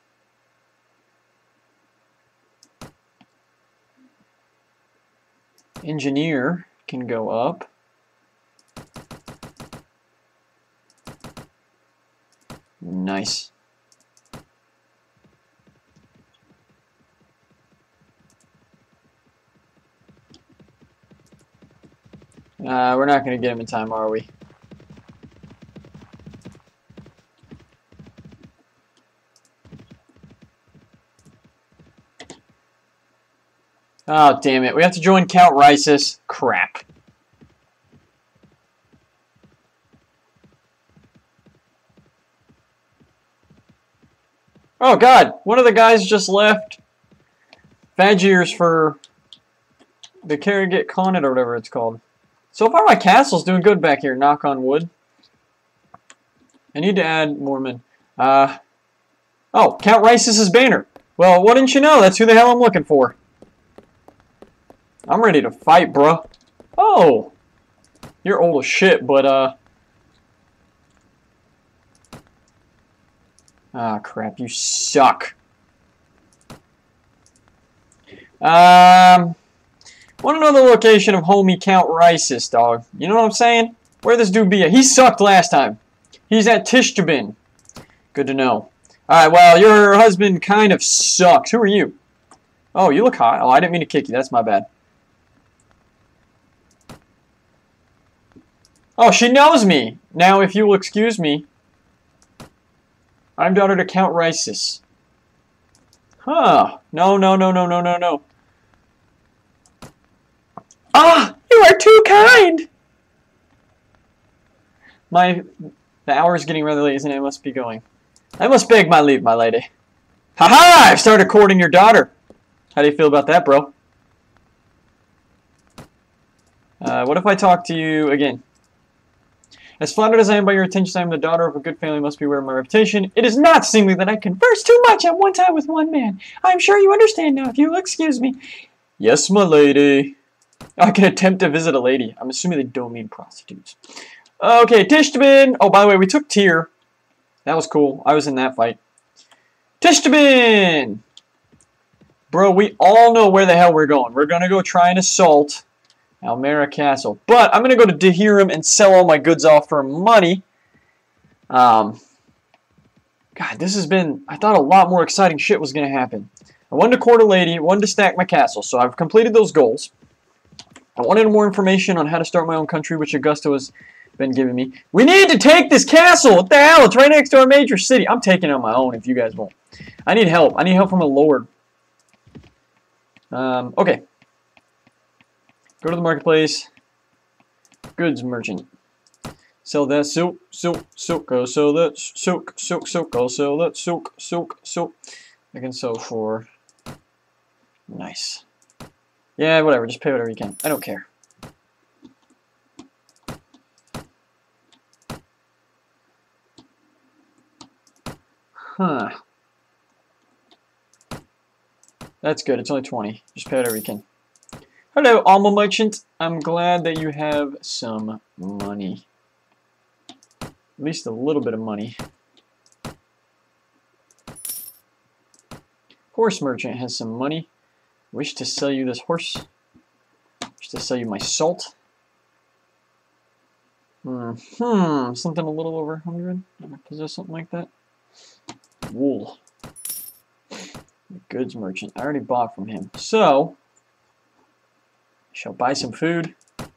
Engineer can go up. Nice. Uh, we're not going to get him in time, are we? Oh, damn it. We have to join Count Rhisis. Crap. Oh, God. One of the guys just left Fagirs for the Karagit Khanate or whatever it's called. So far, my castle's doing good back here, knock on wood. I need to add more men. Uh, oh, Count Rhisis' banner. Well, wouldn't you know? That's who the hell I'm looking for. I'm ready to fight, bruh. Oh! You're old as shit, but, uh... ah, crap. You suck. Um... Want to know the location of homie Count Rhisis, dog. You know what I'm saying? Where this dude be at? He sucked last time. He's at Tishtabin. Good to know. Alright, well, your husband kind of sucks. Who are you? Oh, you look hot. Oh, I didn't mean to kick you. That's my bad. Oh, she knows me. Now, if you will excuse me, I'm daughter to Count Rhisis. Huh. No, no, no, no, no, no, no. Ah! You are too kind! My... The hour is getting rather late, isn't it? I must be going. I must beg my leave, my lady. Ha-ha! I've started courting your daughter. How do you feel about that, bro? Uh, what if I talk to you again? As flattered as I am by your attention, I am the daughter of a good family, must beware of my reputation. It is not seemly that I converse too much at one time with one man. I am sure you understand now, if you will excuse me. Yes, my lady. I can attempt to visit a lady. I'm assuming they don't mean prostitutes. Okay, Tishtabin. Oh, by the way, we took Tyr. That was cool. I was in that fight. Tishtabin! Bro, we all know where the hell we're going. We're going to go try and assault Almera Castle. But I'm going to go to Dahiram and sell all my goods off for money. Um, God, this has been... I thought a lot more exciting shit was going to happen. I wanted to court a lady, wanted to stack my castle, so I've completed those goals. I wanted more information on how to start my own country, which Augusta has been giving me. We need to take this castle! What the hell? It's right next to our major city. I'm taking it on my own if you guys won't. I need help. I need help from a lord. Um, okay. Go to the marketplace. Goods merchant. Sell that silk, silk, silk. Go sell that silk, silk, silk. I'll sell that silk, silk, silk. I can sell for... Nice. Yeah, whatever. Just pay whatever you can. I don't care. Huh. That's good. It's only twenty. Just pay whatever you can. Hello, Alma Merchant. I'm glad that you have some money. At least a little bit of money. Horse Merchant has some money. Wish to sell you this horse. Wish to sell you my salt. Hmm, hmm. Something a little over one hundred. I possess something like that. Wool. Goods Merchant. I already bought from him. So, I shall buy some food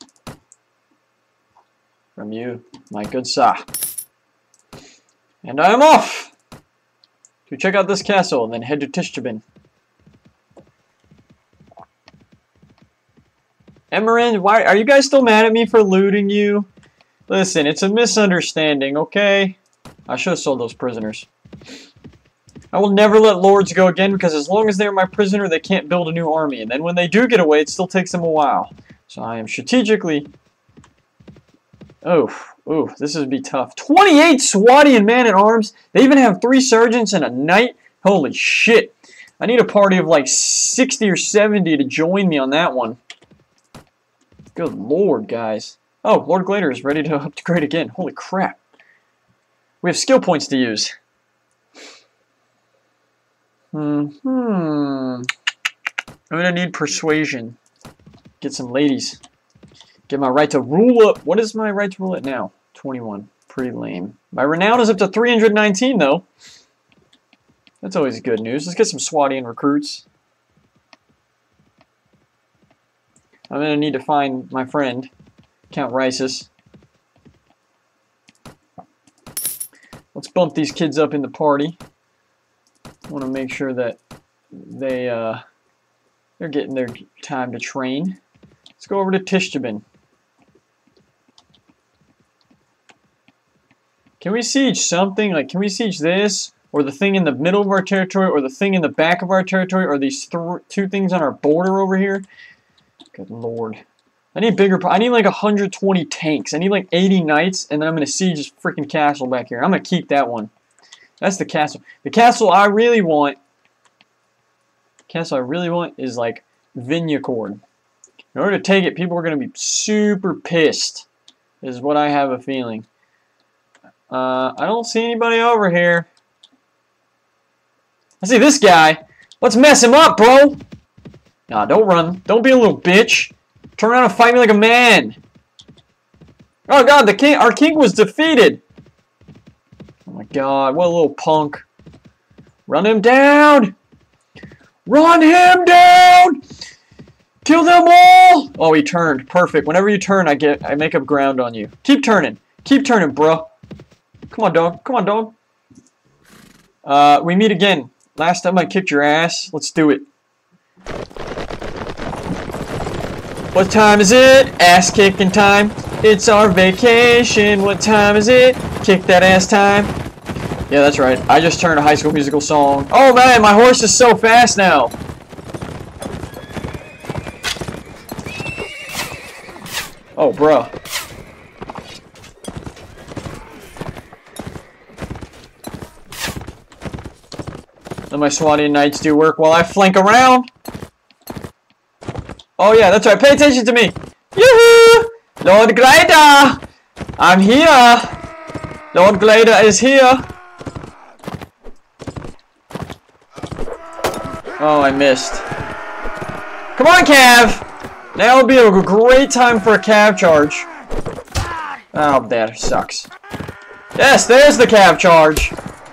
from you, my good sir. And I am off to check out this castle and then head to Tishtubin. Emerald, why are you guys still mad at me for looting you? Listen, it's a misunderstanding, okay? I should have sold those prisoners. I will never let lords go again because as long as they're my prisoner, they can't build a new army. And then when they do get away, it still takes them a while. So I am strategically... Oh, oh, this would be tough. twenty-eight Swadian man-at-arms. They even have three sergeants and a knight. Holy shit. I need a party of like sixty or seventy to join me on that one. Good lord, guys. Oh, Lord Glader is ready to upgrade again. Holy crap. We have skill points to use. Hmm. Hmm. I'm gonna need persuasion. Get some ladies. Get my right to rule up. What is my right to rule it now? twenty-one. Pretty lame. My renown is up to three hundred nineteen, though. That's always good news. Let's get some Swadian recruits. I'm gonna need to find my friend, Count Rhyssus. Let's bump these kids up in the party. I want to make sure that they uh, they're getting their time to train. Let's go over to Tishtubin. Can we siege something? Like, can we siege this? Or the thing in the middle of our territory? Or the thing in the back of our territory? Or these th two things on our border over here? Good lord. I need bigger... I need like one hundred twenty tanks. I need like eighty knights. And then I'm going to siege this freaking castle back here. I'm going to keep that one. That's the castle. The castle I really want... castle I really want is like Vignacord. In order to take it, people are going to be super pissed. Is what I have a feeling. Uh, I don't see anybody over here. I see this guy. Let's mess him up, bro. Nah, don't run. Don't be a little bitch. Turn around and fight me like a man. Oh god, the king, our king was defeated. Oh my god, what a little punk. Run him down. Run him down. Kill them all. Oh, he turned. Perfect. Whenever you turn, I get, I make up ground on you. Keep turning. Keep turning, bro. Come on, dog. Come on, dog. Uh, we meet again. Last time I kicked your ass. Let's do it. What time is it? Ass kicking time. It's our vacation. What time is it? Kick that ass time. Yeah, that's right. I just turned a High School Musical song. Oh man, my horse is so fast now. Oh, bruh. Let my Swadian knights do work while I flank around. Oh yeah, that's right. Pay attention to me. Yoo-hoo! Lord Glader! I'm here! Lord Glader is here! Oh, I missed. Come on, Cav! Now would be a great time for a Cav charge. Oh, that sucks. Yes, there's the Cav charge!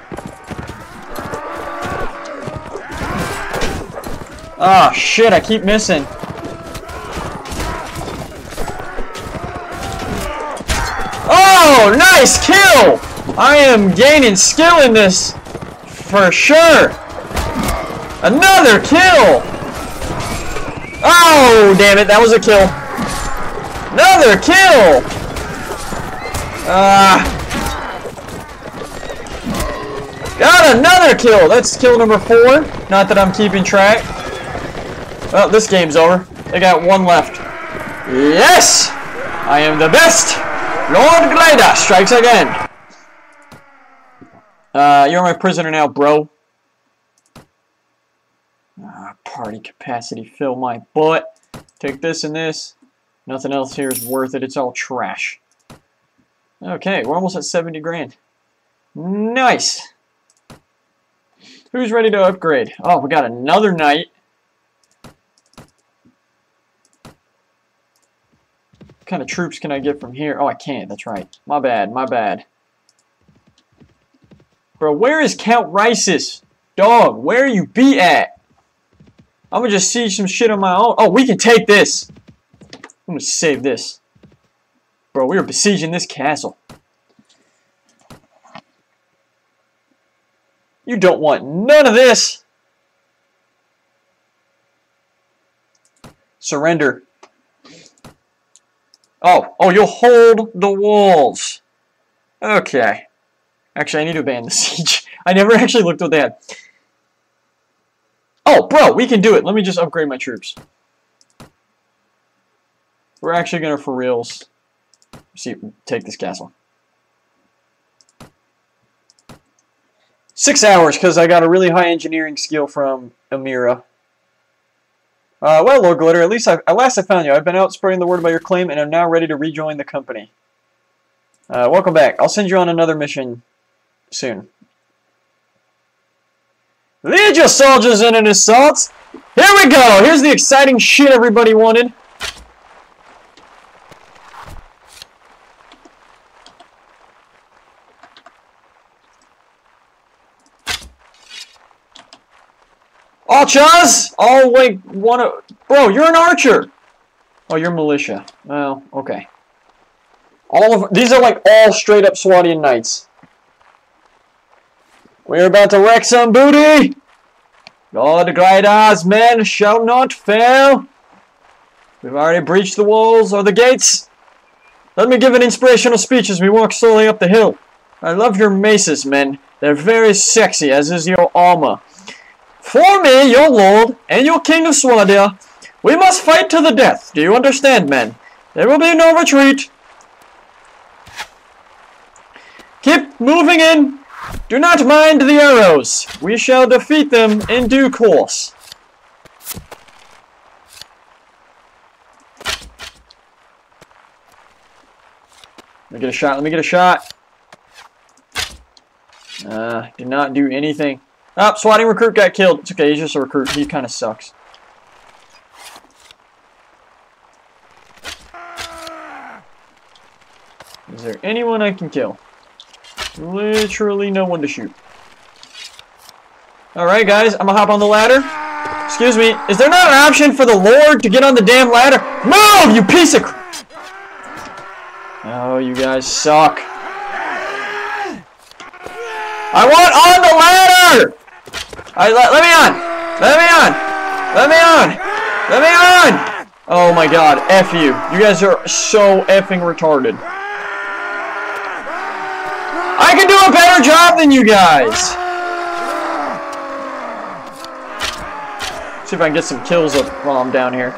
Oh, shit, I keep missing. Oh, nice kill! I am gaining skill in this for sure. Another kill! Oh, damn it, that was a kill. Another kill! Ah. Uh, got another kill! That's kill number four. Not that I'm keeping track. Well, this game's over. They got one left. Yes! I am the best! Lord Glader strikes again. Uh, you're my prisoner now, bro. Ah, party capacity, fill my butt. Take this and this. Nothing else here is worth it. It's all trash. Okay, we're almost at seventy grand. Nice. Who's ready to upgrade? Oh, we got another knight. What kind of troops can I get from here? Oh, I can't. That's right. My bad. My bad. Bro, where is Count Rhyssus? Dog, where you be at? I'm gonna just siege some shit on my own. Oh, we can take this. I'm gonna save this. Bro, we are besieging this castle. You don't want none of this. Surrender. Oh, oh, you'll hold the walls. Okay. Actually, I need to abandon the siege. I never actually looked what they had. Oh, bro, we can do it. Let me just upgrade my troops. We're actually gonna, for reals, see, take this castle. Six hours, because I got a really high engineering skill from Amira. Uh, well, Lord Glitter, at least I, at last I found you. I've been out spreading the word about your claim, and I'm now ready to rejoin the company. Uh, welcome back. I'll send you on another mission soon. Lead your soldiers in an assault! Here we go! Here's the exciting shit everybody wanted. Archers! Oh, wait, one of... Bro, you're an archer! Oh, you're militia. Well, okay. All of... These are like all straight up Swadian knights. We're about to wreck some booty! Lord Graidar's men shall not fail! We've already breached the walls or the gates. Let me give an inspirational speech as we walk slowly up the hill. I love your maces, men. They're very sexy, as is your armor. For me, your lord, and your king of Swadia, we must fight to the death. Do you understand, men? There will be no retreat. Keep moving in. Do not mind the arrows. We shall defeat them in due course. Let me get a shot. Let me get a shot. Uh, did not do anything. Oh, swatting recruit got killed. It's okay, he's just a recruit. He kind of sucks. Is there anyone I can kill? Literally no one to shoot. Alright, guys, I'm gonna hop on the ladder. Excuse me, is there not an option for the Lord to get on the damn ladder? Move, you piece of... Oh, you guys suck. I want on the ladder! I let, let me on! Let me on! Let me on! Let me on! Oh my god, F you. You guys are so effing retarded. I can do a better job than you guys! See if I can get some kills up while I'm down here.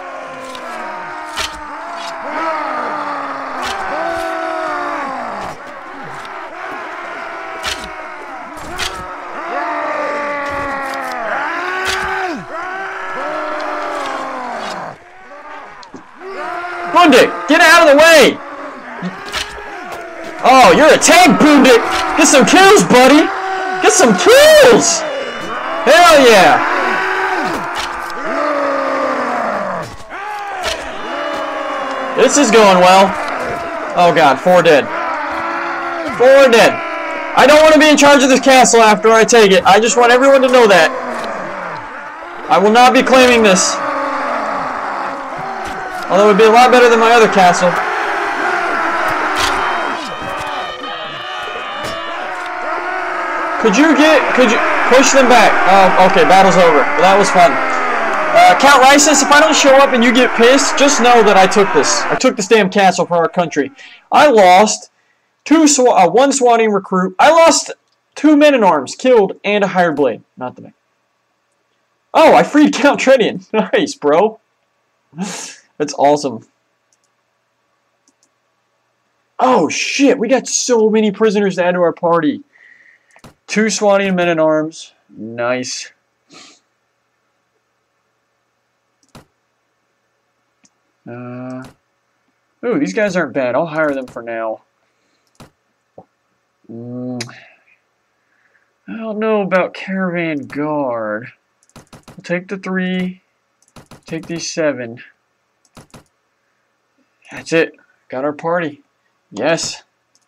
Bundik, get out of the way! Oh, you're a tank, Bundik! Get some kills, buddy! Get some kills! Hell yeah! This is going well. Oh god, four dead. Four dead. I don't want to be in charge of this castle after I take it. I just want everyone to know that. I will not be claiming this. Although it would be a lot better than my other castle. Could you get, could you, push them back? Oh, okay, battle's over. Well, that was fun. Uh, Count Rhyssus, if I don't show up and you get pissed, just know that I took this. I took this damn castle for our country. I lost two, sw uh, one Swadian recruit. I lost two men-at-arms killed and a hired blade. Not the man. Oh, I freed Count Tredian. Nice, bro. That's awesome. Oh, shit. We got so many prisoners to add to our party. Two Swadian men-at-arms. Nice. Uh, ooh, these guys aren't bad. I'll hire them for now. Mm, I don't know about Caravan Guard. I'll take the three. Take these seven. That's it. Got our party. Yes.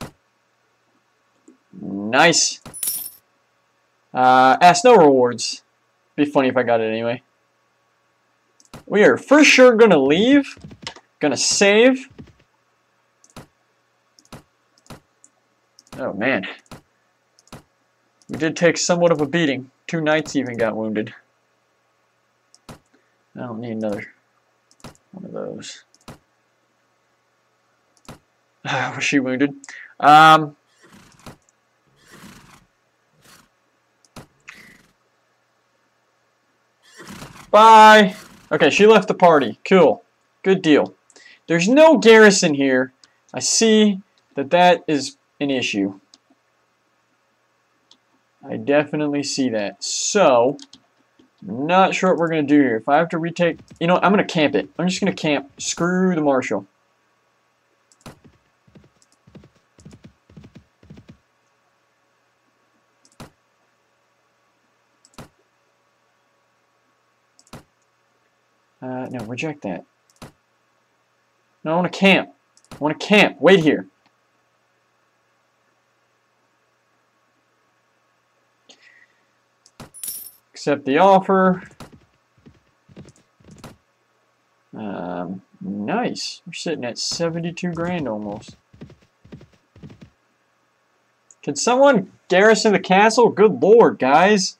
Nice. Uh, ask no rewards. Be funny if I got it anyway. We are for sure gonna leave. Gonna save. Oh man. We did take somewhat of a beating. Two knights even got wounded. I don't need another one of those. Was she wounded? Um, bye. Okay, she left the party. Cool. Good deal. There's no garrison here. I see that that is an issue. I definitely see that. So, not sure what we're going to do here. If I have to retake... You know what? I'm going to camp it. I'm just going to camp. Screw the marshal. Uh, no, reject that. No, I want to camp. I want to camp. Wait here. Accept the offer. Um, nice. We're sitting at seventy-two grand almost. Can someone garrison the castle? Good lord, guys.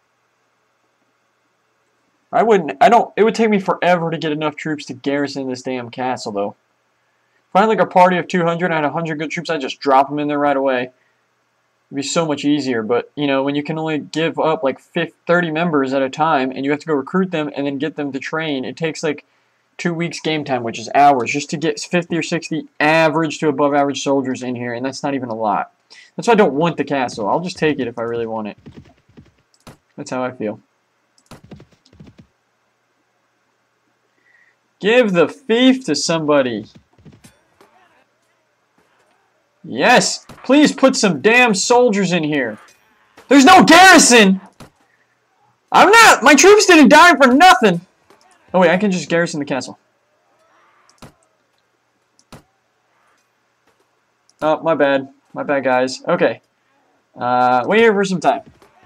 I wouldn't, I don't, it would take me forever to get enough troops to garrison this damn castle, though. If I had like a party of two hundred and I had one hundred good troops, I'd just drop them in there right away. It'd be so much easier, but, you know, when you can only give up like thirty members at a time, and you have to go recruit them and then get them to train, it takes like two weeks game time, which is hours, just to get fifty or sixty average to above average soldiers in here, and that's not even a lot. That's why I don't want the castle. I'll just take it if I really want it. That's how I feel. Give the fief to somebody. Yes! Please put some damn soldiers in here. There's no garrison! I'm not! My troops didn't die for nothing! Oh wait, I can just garrison the castle. Oh, my bad. My bad, guys. Okay. Uh, wait here for some time.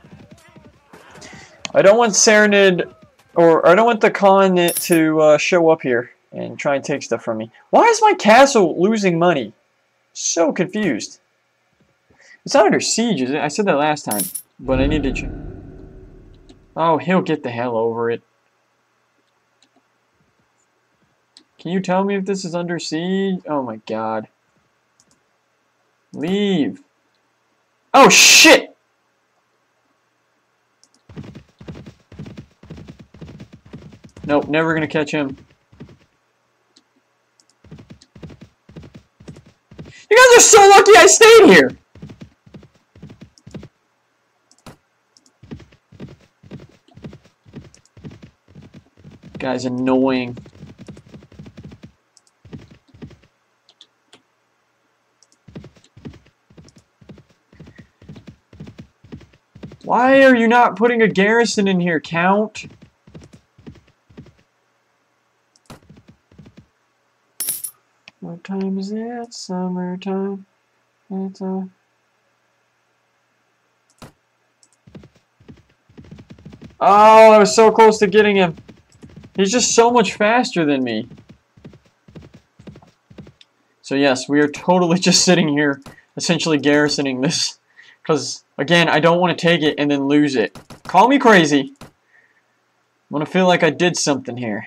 I don't want Serenid... Or I don't want the Khan to uh, show up here and try and take stuff from me. Why is my castle losing money? So confused. It's not under siege, is it? I said that last time, but I need to check. Oh, he'll get the hell over it. Can you tell me if this is under siege? Oh my god. Leave. Oh shit! Nope, never gonna catch him. You guys are so lucky I stayed here! Guy's annoying. Why are you not putting a garrison in here, Count? What time is it? Summertime. It's a... Oh, I was so close to getting him. He's just so much faster than me. So yes, we are totally just sitting here, essentially garrisoning this. Because, again, I don't want to take it and then lose it. Call me crazy. I want to feel like I did something here.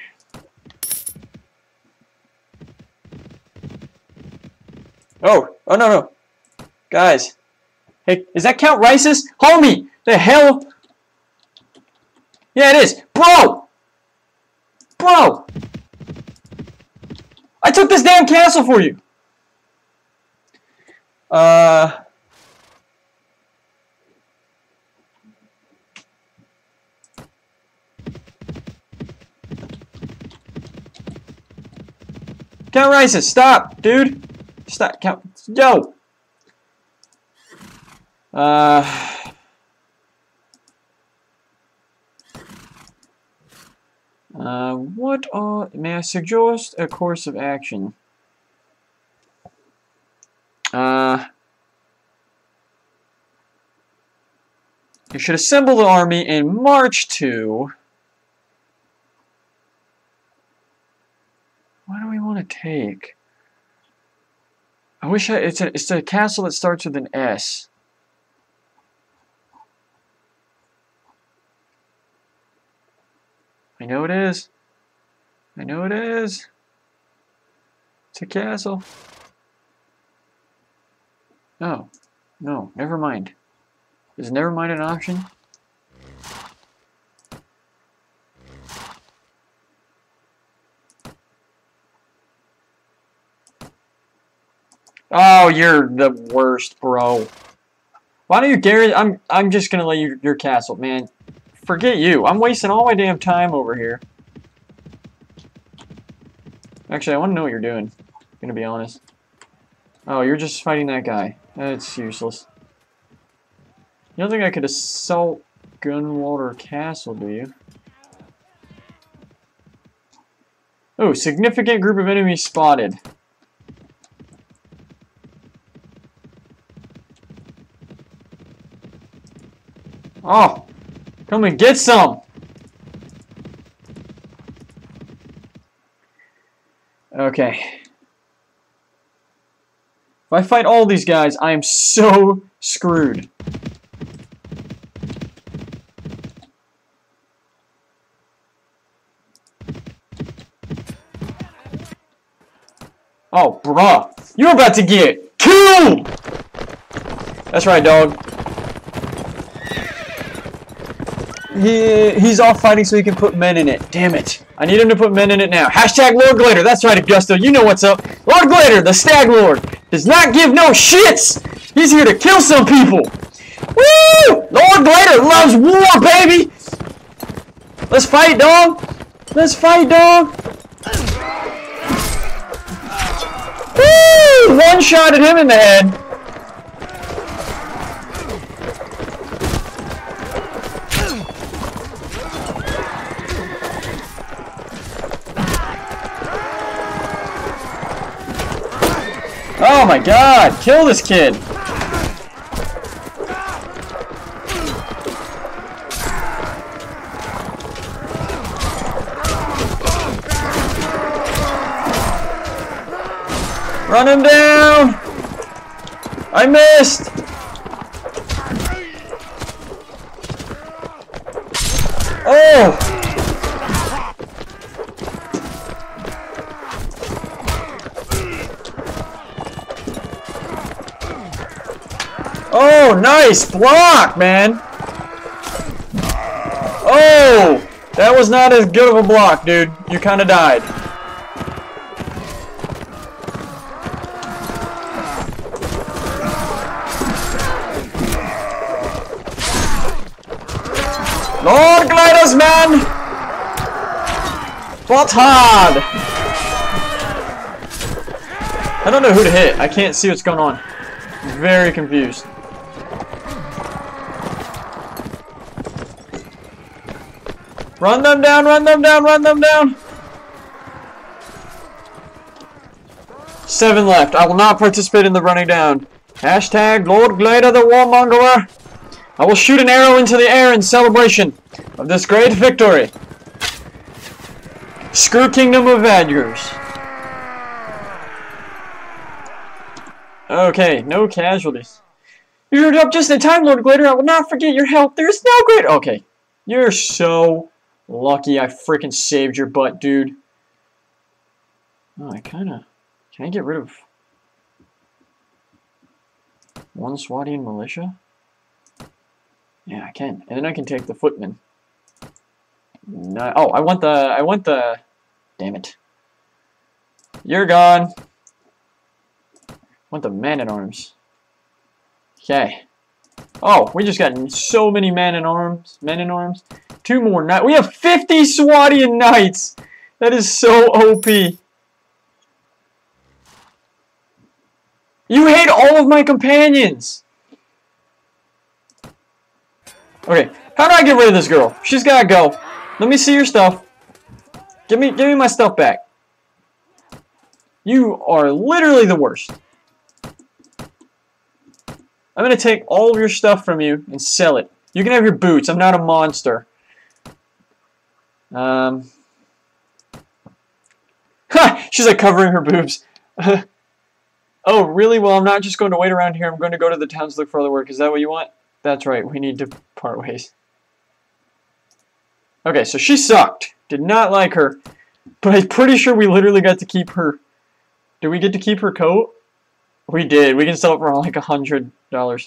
Oh, oh no, no. Guys. Hey, is that Count Rice's? Homie! The hell? Yeah, it is. Bro! Bro! I took this damn castle for you! Uh... Count Rises, stop, dude. Stop. Count. Yo. Uh. Uh, what are, may I suggest a course of action? Uh, you should assemble the army and march to... What do we want to take? I wish I, it's a, it's a castle that starts with an S. I know it is. I know it is. It's a castle. Oh. No, never mind. Is never mind an option? Oh, you're the worst, bro. Why don't you dare? I'm I'm just gonna let you your castle, man. Forget you. I'm wasting all my damn time over here. Actually, I want to know what you're doing. I'm gonna be honest. Oh, you're just fighting that guy. That's useless. You don't think I could assault Gunwalder Castle, do you? Oh, significant group of enemies spotted. Oh, come and get some. Okay. If I fight all these guys, I am so screwed. Oh, bruh. You're about to get killed! That's right, dog. He, he's off fighting so he can put men in it. Damn it. I need him to put men in it now. Hashtag Lord Glader. That's right, Augusto. You know what's up. Lord Glader, the Stag Lord, does not give no shits. He's here to kill some people. Woo! Lord Glader loves war, baby. Let's fight, dog. Let's fight, dog. Woo! One shot at him in the head. Oh my god! Kill this kid! Run him down! I missed! Oh! Oh, nice block, man. Oh, that was not as good of a block, dude. You kind of died. Lord Gliders, man. But hard. I don't know who to hit. I can't see what's going on. I'm very confused. Run them down, run them down, run them down! Seven left. I will not participate in the running down. Hashtag Lord Glader the Warmongerer. I will shoot an arrow into the air in celebration of this great victory. Screw Kingdom of Vadgers. Okay, no casualties. You're up just in time, Lord Glader. I will not forget your help. There is no great... Okay. You're so... lucky I freaking saved your butt, dude. Oh, I kinda... Can I get rid of... one Swadian militia? Yeah, I can. And then I can take the footmen. No, oh, I want the... I want the... Damn it. You're gone. I want the man-at-arms. Okay. Oh, we just got so many man-at-arms. Men-at-arms. Two more knights. We have fifty Swadian knights. That is so O P. You hate all of my companions! Okay, how do I get rid of this girl? She's gotta go. Let me see your stuff. Give me, give me my stuff back. You are literally the worst. I'm gonna take all of your stuff from you and sell it. You can have your boots. I'm not a monster. Um. Ha! She's like covering her boobs. Oh, really? Well, I'm not just going to wait around here. I'm going to go to the towns to look for other work. Is that what you want? That's right. We need to part ways. Okay, so she sucked. Did not like her. But I'm pretty sure we literally got to keep her. Did we get to keep her coat? We did. We can sell it for like a hundred dollars.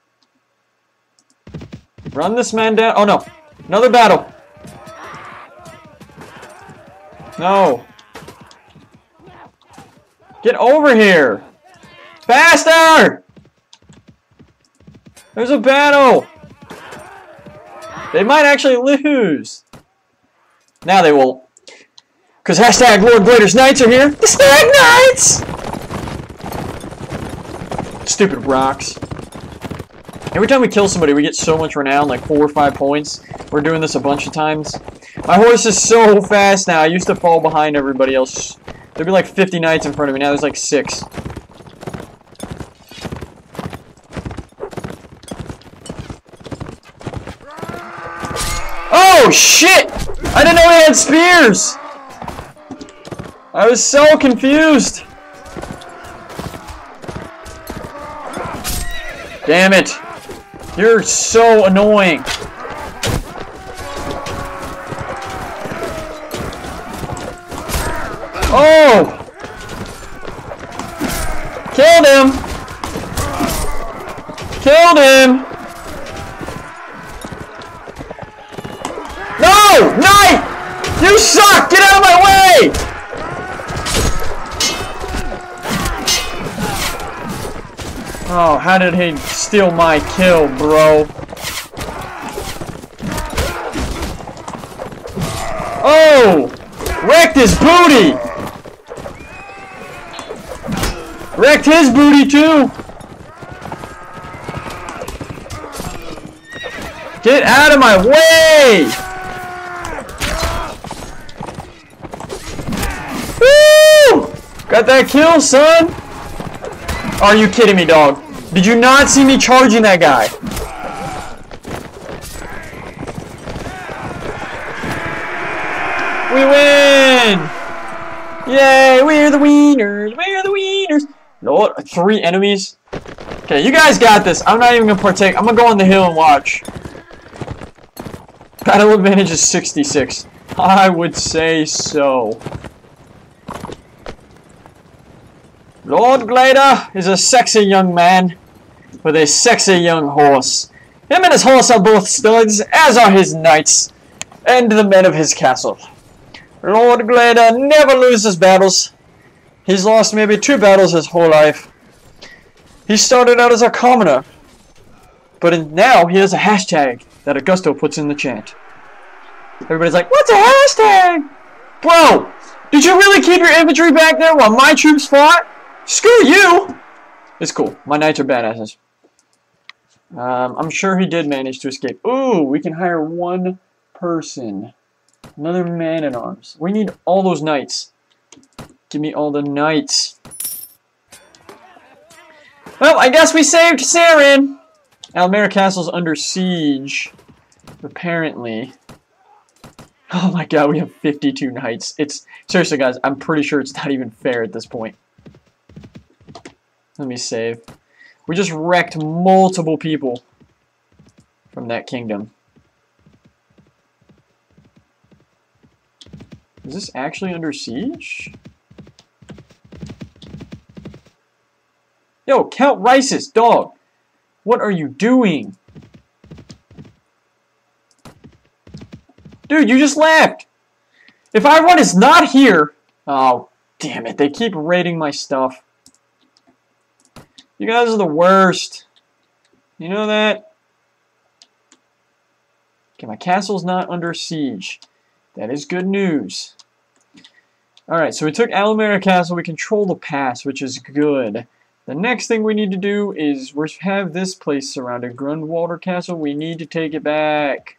Run this man down. Oh no. Another battle. No. Get over here. Faster! There's a battle. They might actually lose. Now they won't. Because hashtag Lord Glader's Knights are here. The Stag Knights! Stupid rocks. Every time we kill somebody, we get so much renown, like four or five points. We're doing this a bunch of times. My horse is so fast now. I used to fall behind everybody else. There'd be like fifty knights in front of me. Now there's like six. Oh, shit! I didn't know he had spears! I was so confused. Damn it. You're so annoying. Oh! Killed him! Killed him! No! Knight! You suck! Get out of my way! Oh, how did he steal my kill, bro? Oh! Wrecked his booty! Wrecked his booty too! Get out of my way! Woo! Got that kill, son! Are you kidding me, dog? Did you not see me charging that guy? We win! Yay, we're the wieners! We're the wieners! Lord, three enemies? Okay, you guys got this. I'm not even gonna partake. I'm gonna go on the hill and watch. Battle advantage is sixty-six. I would say so. Lord Glader is a sexy young man with a sexy young horse. Him and his horse are both studs, as are his knights and the men of his castle. Lord Glader never loses battles. He's lost maybe two battles his whole life. He started out as a commoner, but in, now he has a hashtag that Augusto puts in the chant. Everybody's like, what's a hashtag? Bro, did you really keep your infantry back there while my troops fought? Screw you! It's cool. My knights are badasses. Um, I'm sure he did manage to escape. Ooh, we can hire one person. Another man-at-arms. We need all those knights. Give me all the knights. Well, I guess we saved Saren. Almera Castle's under siege. Apparently. Oh my god, we have fifty-two knights. It's seriously, guys, I'm pretty sure it's not even fair at this point. Let me save. We just wrecked multiple people from that kingdom. Is this actually under siege? Yo, Count Rice's dog. What are you doing? Dude, you just left. If everyone is not here... Oh, damn it. They keep raiding my stuff. You guys are the worst. You know that? Okay, my castle's not under siege. That is good news. Alright, so we took Almera Castle. We control the pass, which is good. The next thing we need to do is we have this place surrounded. Grundwalder Castle. We need to take it back.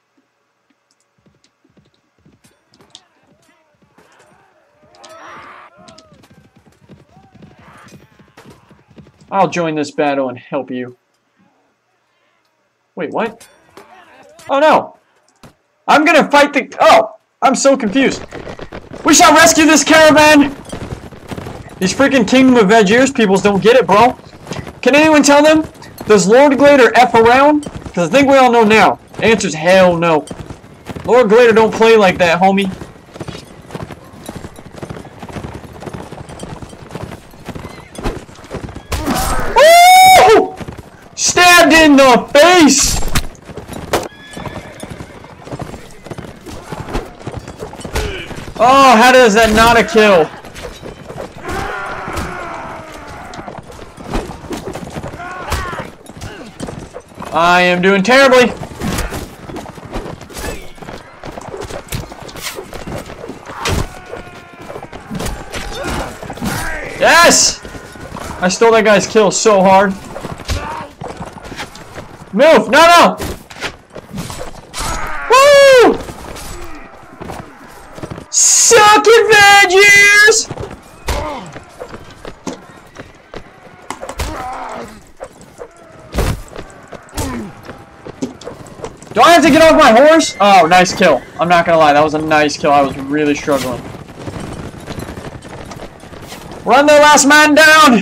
I'll join this battle and help you. Wait, what? Oh no! I'm gonna fight the- Oh! I'm so confused. We shall rescue this caravan! These freaking Kingdom of Vagirs peoples don't get it, bro. Can anyone tell them? Does Lord Glader F around? Because I think we all know now. The answer's hell no. Lord Glader don't play like that, homie. Woo! Stabbed in the face! Oh, how does that not a kill? I am doing terribly. Yes! I stole that guy's kill so hard. Move! No, no! Woo! Suck it, Vagirs! Do I have to get off my horse? Oh, nice kill. I'm not gonna lie, that was a nice kill. I was really struggling. Run the last man down!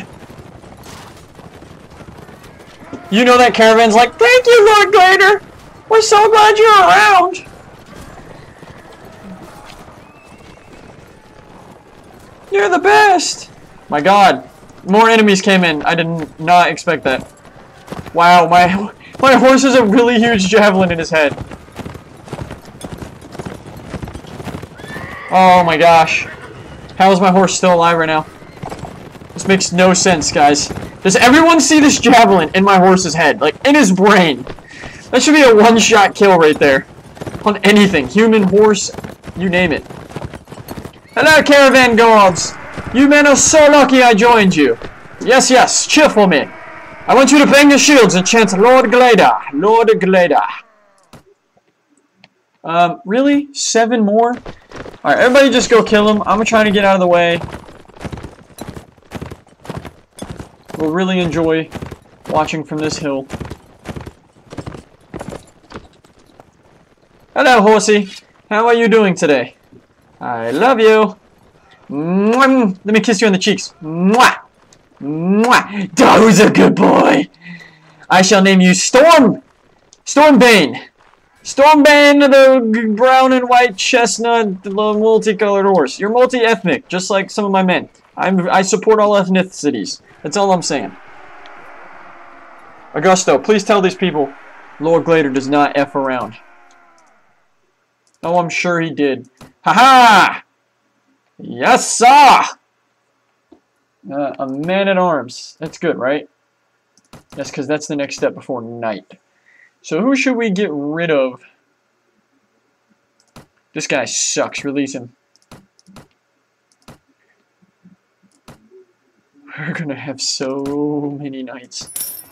You know that caravan's like, thank you, Lord Glader! We're so glad you're around! You're the best! My god. More enemies came in. I did not expect that. Wow, my... My horse has a really huge javelin in his head. Oh my gosh. How is my horse still alive right now? This makes no sense, guys. Does everyone see this javelin in my horse's head? Like, in his brain. That should be a one-shot kill right there. On anything. Human, horse, you name it. Hello, caravan guards. You men are so lucky I joined you. Yes, yes, cheer for me. I want you to bang your shields and chant Lord Glader, Lord Glader. Um, really? Seven more? Alright, everybody just go kill him. I'm trying to get out of the way. We'll really enjoy watching from this hill. Hello, horsey. How are you doing today? I love you. Mwah. Let me kiss you on the cheeks. Mwah. Mwah! Oh, who's a good boy? I shall name you Storm! Stormbane! Stormbane, the brown and white chestnut, the multicolored horse. You're multi-ethnic, just like some of my men. I'm, I support all ethnicities. That's all I'm saying. Augusto, please tell these people Lord Glader does not F around. Oh, I'm sure he did. Ha-ha! Yes, sir! Uh, a man-at-arms. That's good, right? Yes, because that's the next step before night. So who should we get rid of? This guy sucks. Release him. We're gonna have so many knights.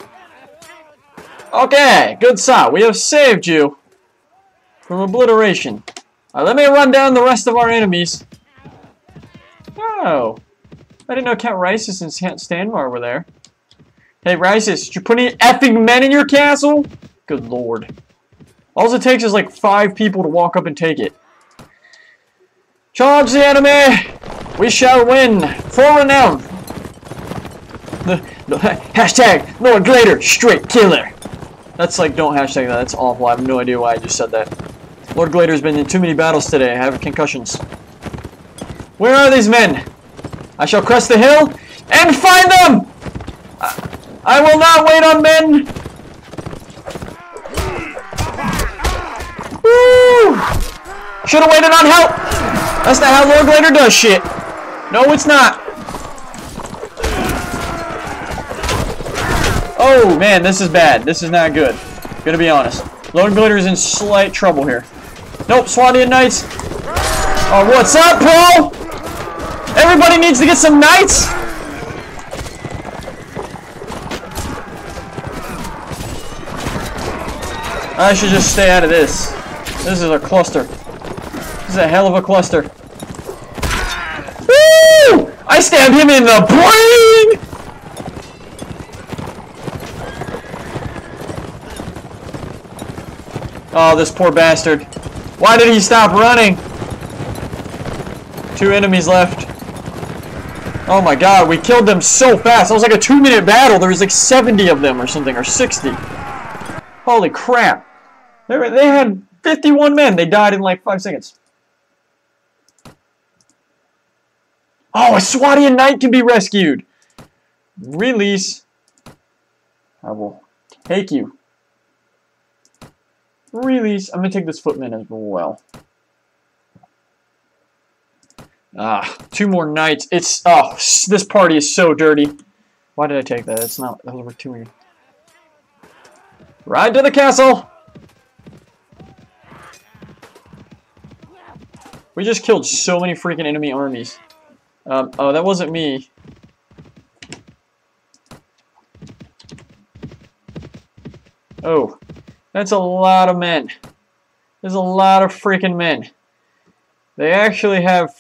Okay, good sir. We have saved you from obliteration. Right, let me run down the rest of our enemies. Oh. I didn't know Count Rysis and Count Stanmar were there. Hey, Rysis, did you put any effing men in your castle? Good lord. All it takes is like five people to walk up and take it. Charge the enemy! We shall win! For renown! The, the, hashtag Lord Glader, straight killer! That's like, don't hashtag that, that's awful. I have no idea why I just said that. Lord Glader's been in too many battles today. I have concussions. Where are these men? I shall crest the hill and find them! I, I will not wait on men! Woo! Should've waited on help! That's not how Lord Glader does shit. No, it's not. Oh, man, this is bad. This is not good. Gonna be honest. Lord Glader is in slight trouble here. Nope, Swandian Knights. Oh, what's up, bro? Everybody needs to get some knights! I should just stay out of this. This is a cluster. This is a hell of a cluster. Woo! I stabbed him in the brain! Oh, this poor bastard. Why did he stop running? Two enemies left. Oh my god, we killed them so fast. It was like a two minute battle. There was like seventy of them or something, or sixty. Holy crap. They, were, they had fifty-one men. They died in like five seconds. Oh, a Swadian knight can be rescued. Release. I will take you. Release. I'm going to take this footman as well. Ah, two more knights. It's, oh, this party is so dirty. Why did I take that? It's not, those were too many. Ride to the castle! We just killed so many freaking enemy armies. Um, oh, that wasn't me. Oh, that's a lot of men. There's a lot of freaking men. They actually have...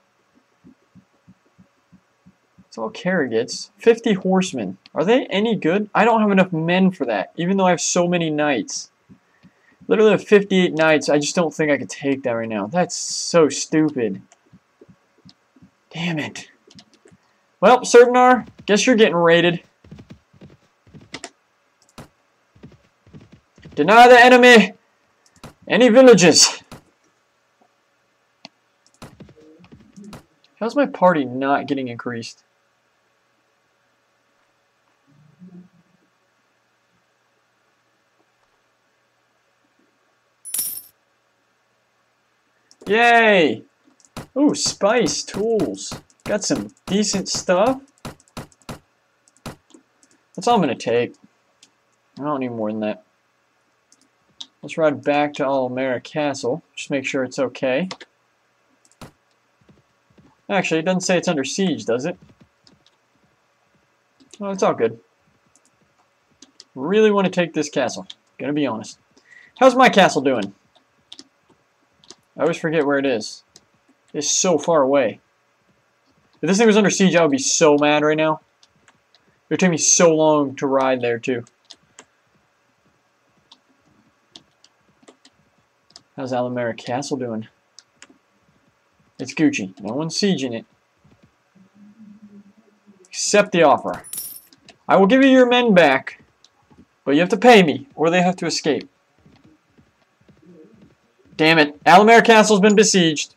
It's all Karagits. fifty horsemen. Are they any good? I don't have enough men for that, even though I have so many knights. Literally have fifty-eight knights. I just don't think I could take that right now. That's so stupid. Damn it. Well, Servnar, guess you're getting raided. Deny the enemy any villages. How's my party not getting increased? Yay! Ooh, spice, tools. Got some decent stuff. That's all I'm going to take. I don't need more than that. Let's ride back to Alamara Castle. Just make sure it's okay. Actually, it doesn't say it's under siege, does it? Well, it's all good. Really want to take this castle. Gonna be honest. How's my castle doing? I always forget where it is. It's so far away. If this thing was under siege, I would be so mad right now. It would take me so long to ride there, too. How's Alamara Castle doing? It's Gucci. No one's sieging it. Accept the offer. I will give you your men back, but you have to pay me, or they have to escape. Damn it. Alamara Castle's been besieged.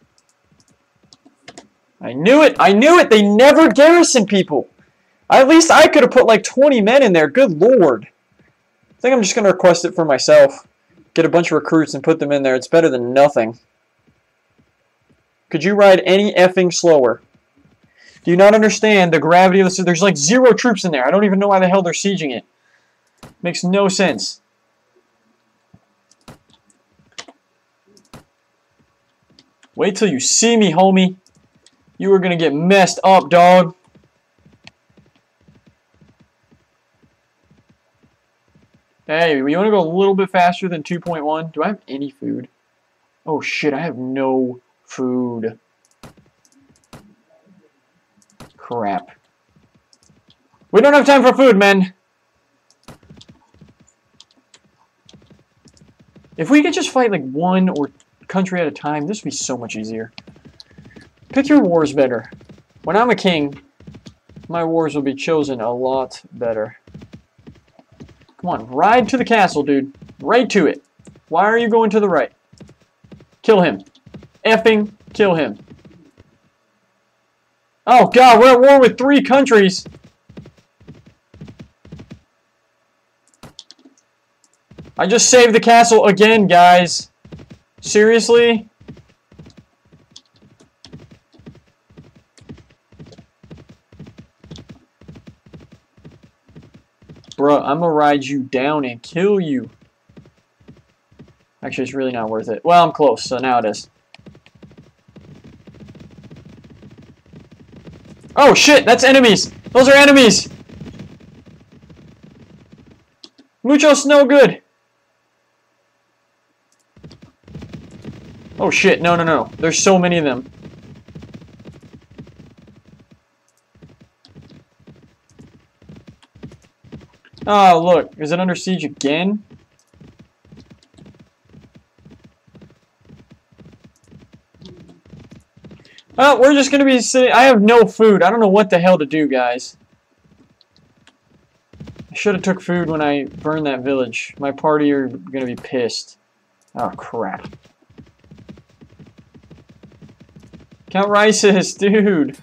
I knew it. I knew it. They never garrison people. At least I could have put like twenty men in there. Good lord. I think I'm just going to request it for myself. Get a bunch of recruits and put them in there. It's better than nothing. Could you ride any effing slower? Do you not understand the gravity of this? There's like zero troops in there. I don't even know why the hell they're sieging it. Makes no sense. Wait till you see me, homie. You are going to get messed up, dog. Hey, you want to go a little bit faster than two point one? Do I have any food? Oh, shit, I have no food. Crap. We don't have time for food, men. If we could just fight like one or country at a time, this would be so much easier. Pick your wars better. When I'm a king, my wars will be chosen a lot better. Come on, ride to the castle, dude. Right to it. Why are you going to the right? Kill him. Effing kill him. Oh god, we're at war with three countries. I just saved the castle again, guys. Seriously? Bruh, I'm gonna ride you down and kill you. Actually, it's really not worth it. Well, I'm close, so now it is. Oh shit, that's enemies! Those are enemies! Muchos no good. Oh shit, no, no, no. There's so many of them. Oh, look. Is it under siege again? Oh, we're just gonna be sitting. I have no food. I don't know what the hell to do, guys. I should have took food when I burned that village. My party are gonna be pissed. Oh, crap. Count Rises, dude.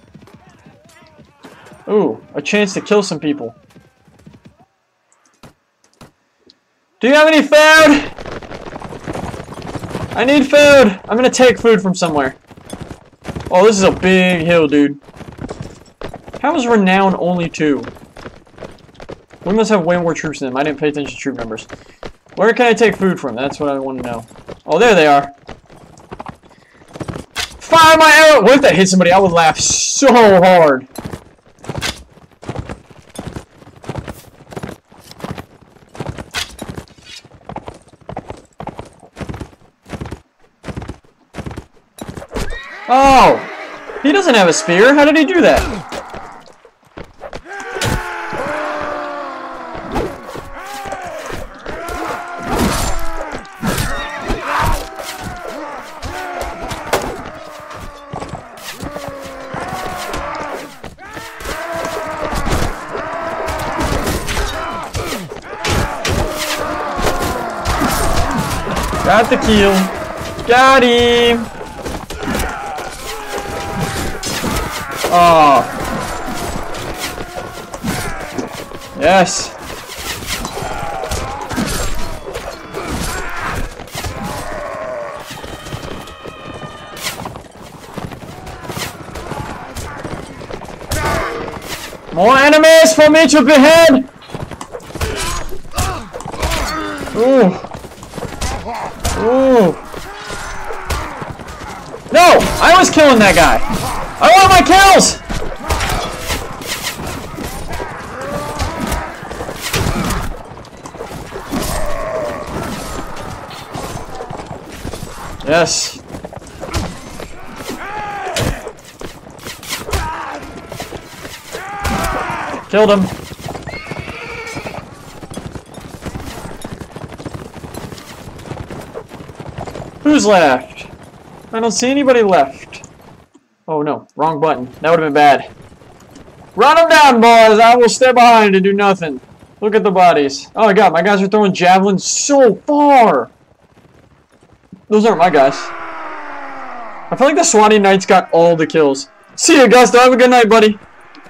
Ooh, a chance to kill some people. Do you have any food? I need food. I'm gonna take food from somewhere. Oh, this is a big hill, dude. How is Renown only two? We must have way more troops than them. I didn't pay attention to troop numbers. Where can I take food from? That's what I want to know. Oh, there they are. Fire my arrow! What if that hit somebody? I would laugh so hard. Oh! He doesn't have a spear. How did he do that? Got the kill. Got him. Oh. Yes. More enemies for me to behead. Ooh. Ooh. No! I was killing that guy! I want my kills! Yes. Killed him. Who's left? I don't see anybody left. Oh no, wrong button. That would have been bad. Run them down, boys! I will stay behind and do nothing. Look at the bodies. Oh my god, my guys are throwing javelins so far! Those aren't my guys. I feel like the Swati Knights got all the kills. See you, Gusto. Have a good night, buddy.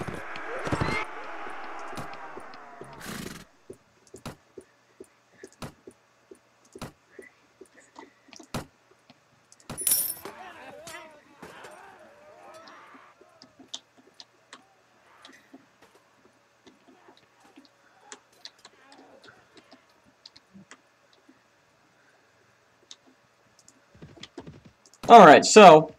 Alright, so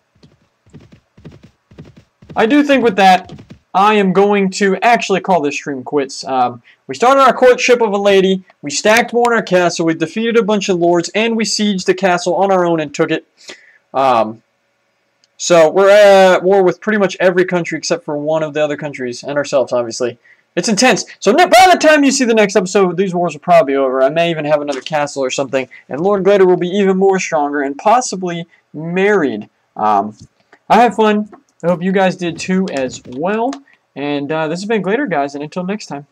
I do think with that, I am going to actually call this stream quits. Um, we started our courtship of a lady, we stacked more in our castle, we defeated a bunch of lords, and we sieged the castle on our own and took it. Um, so we're at war with pretty much every country except for one of the other countries, and ourselves, obviously. It's intense. So by the time you see the next episode, these wars will probably be over. I may even have another castle or something, and Lord Glader will be even more stronger and possibly married. Um, I had fun. I hope you guys did too as well. And uh, this has been Glader, guys, and until next time.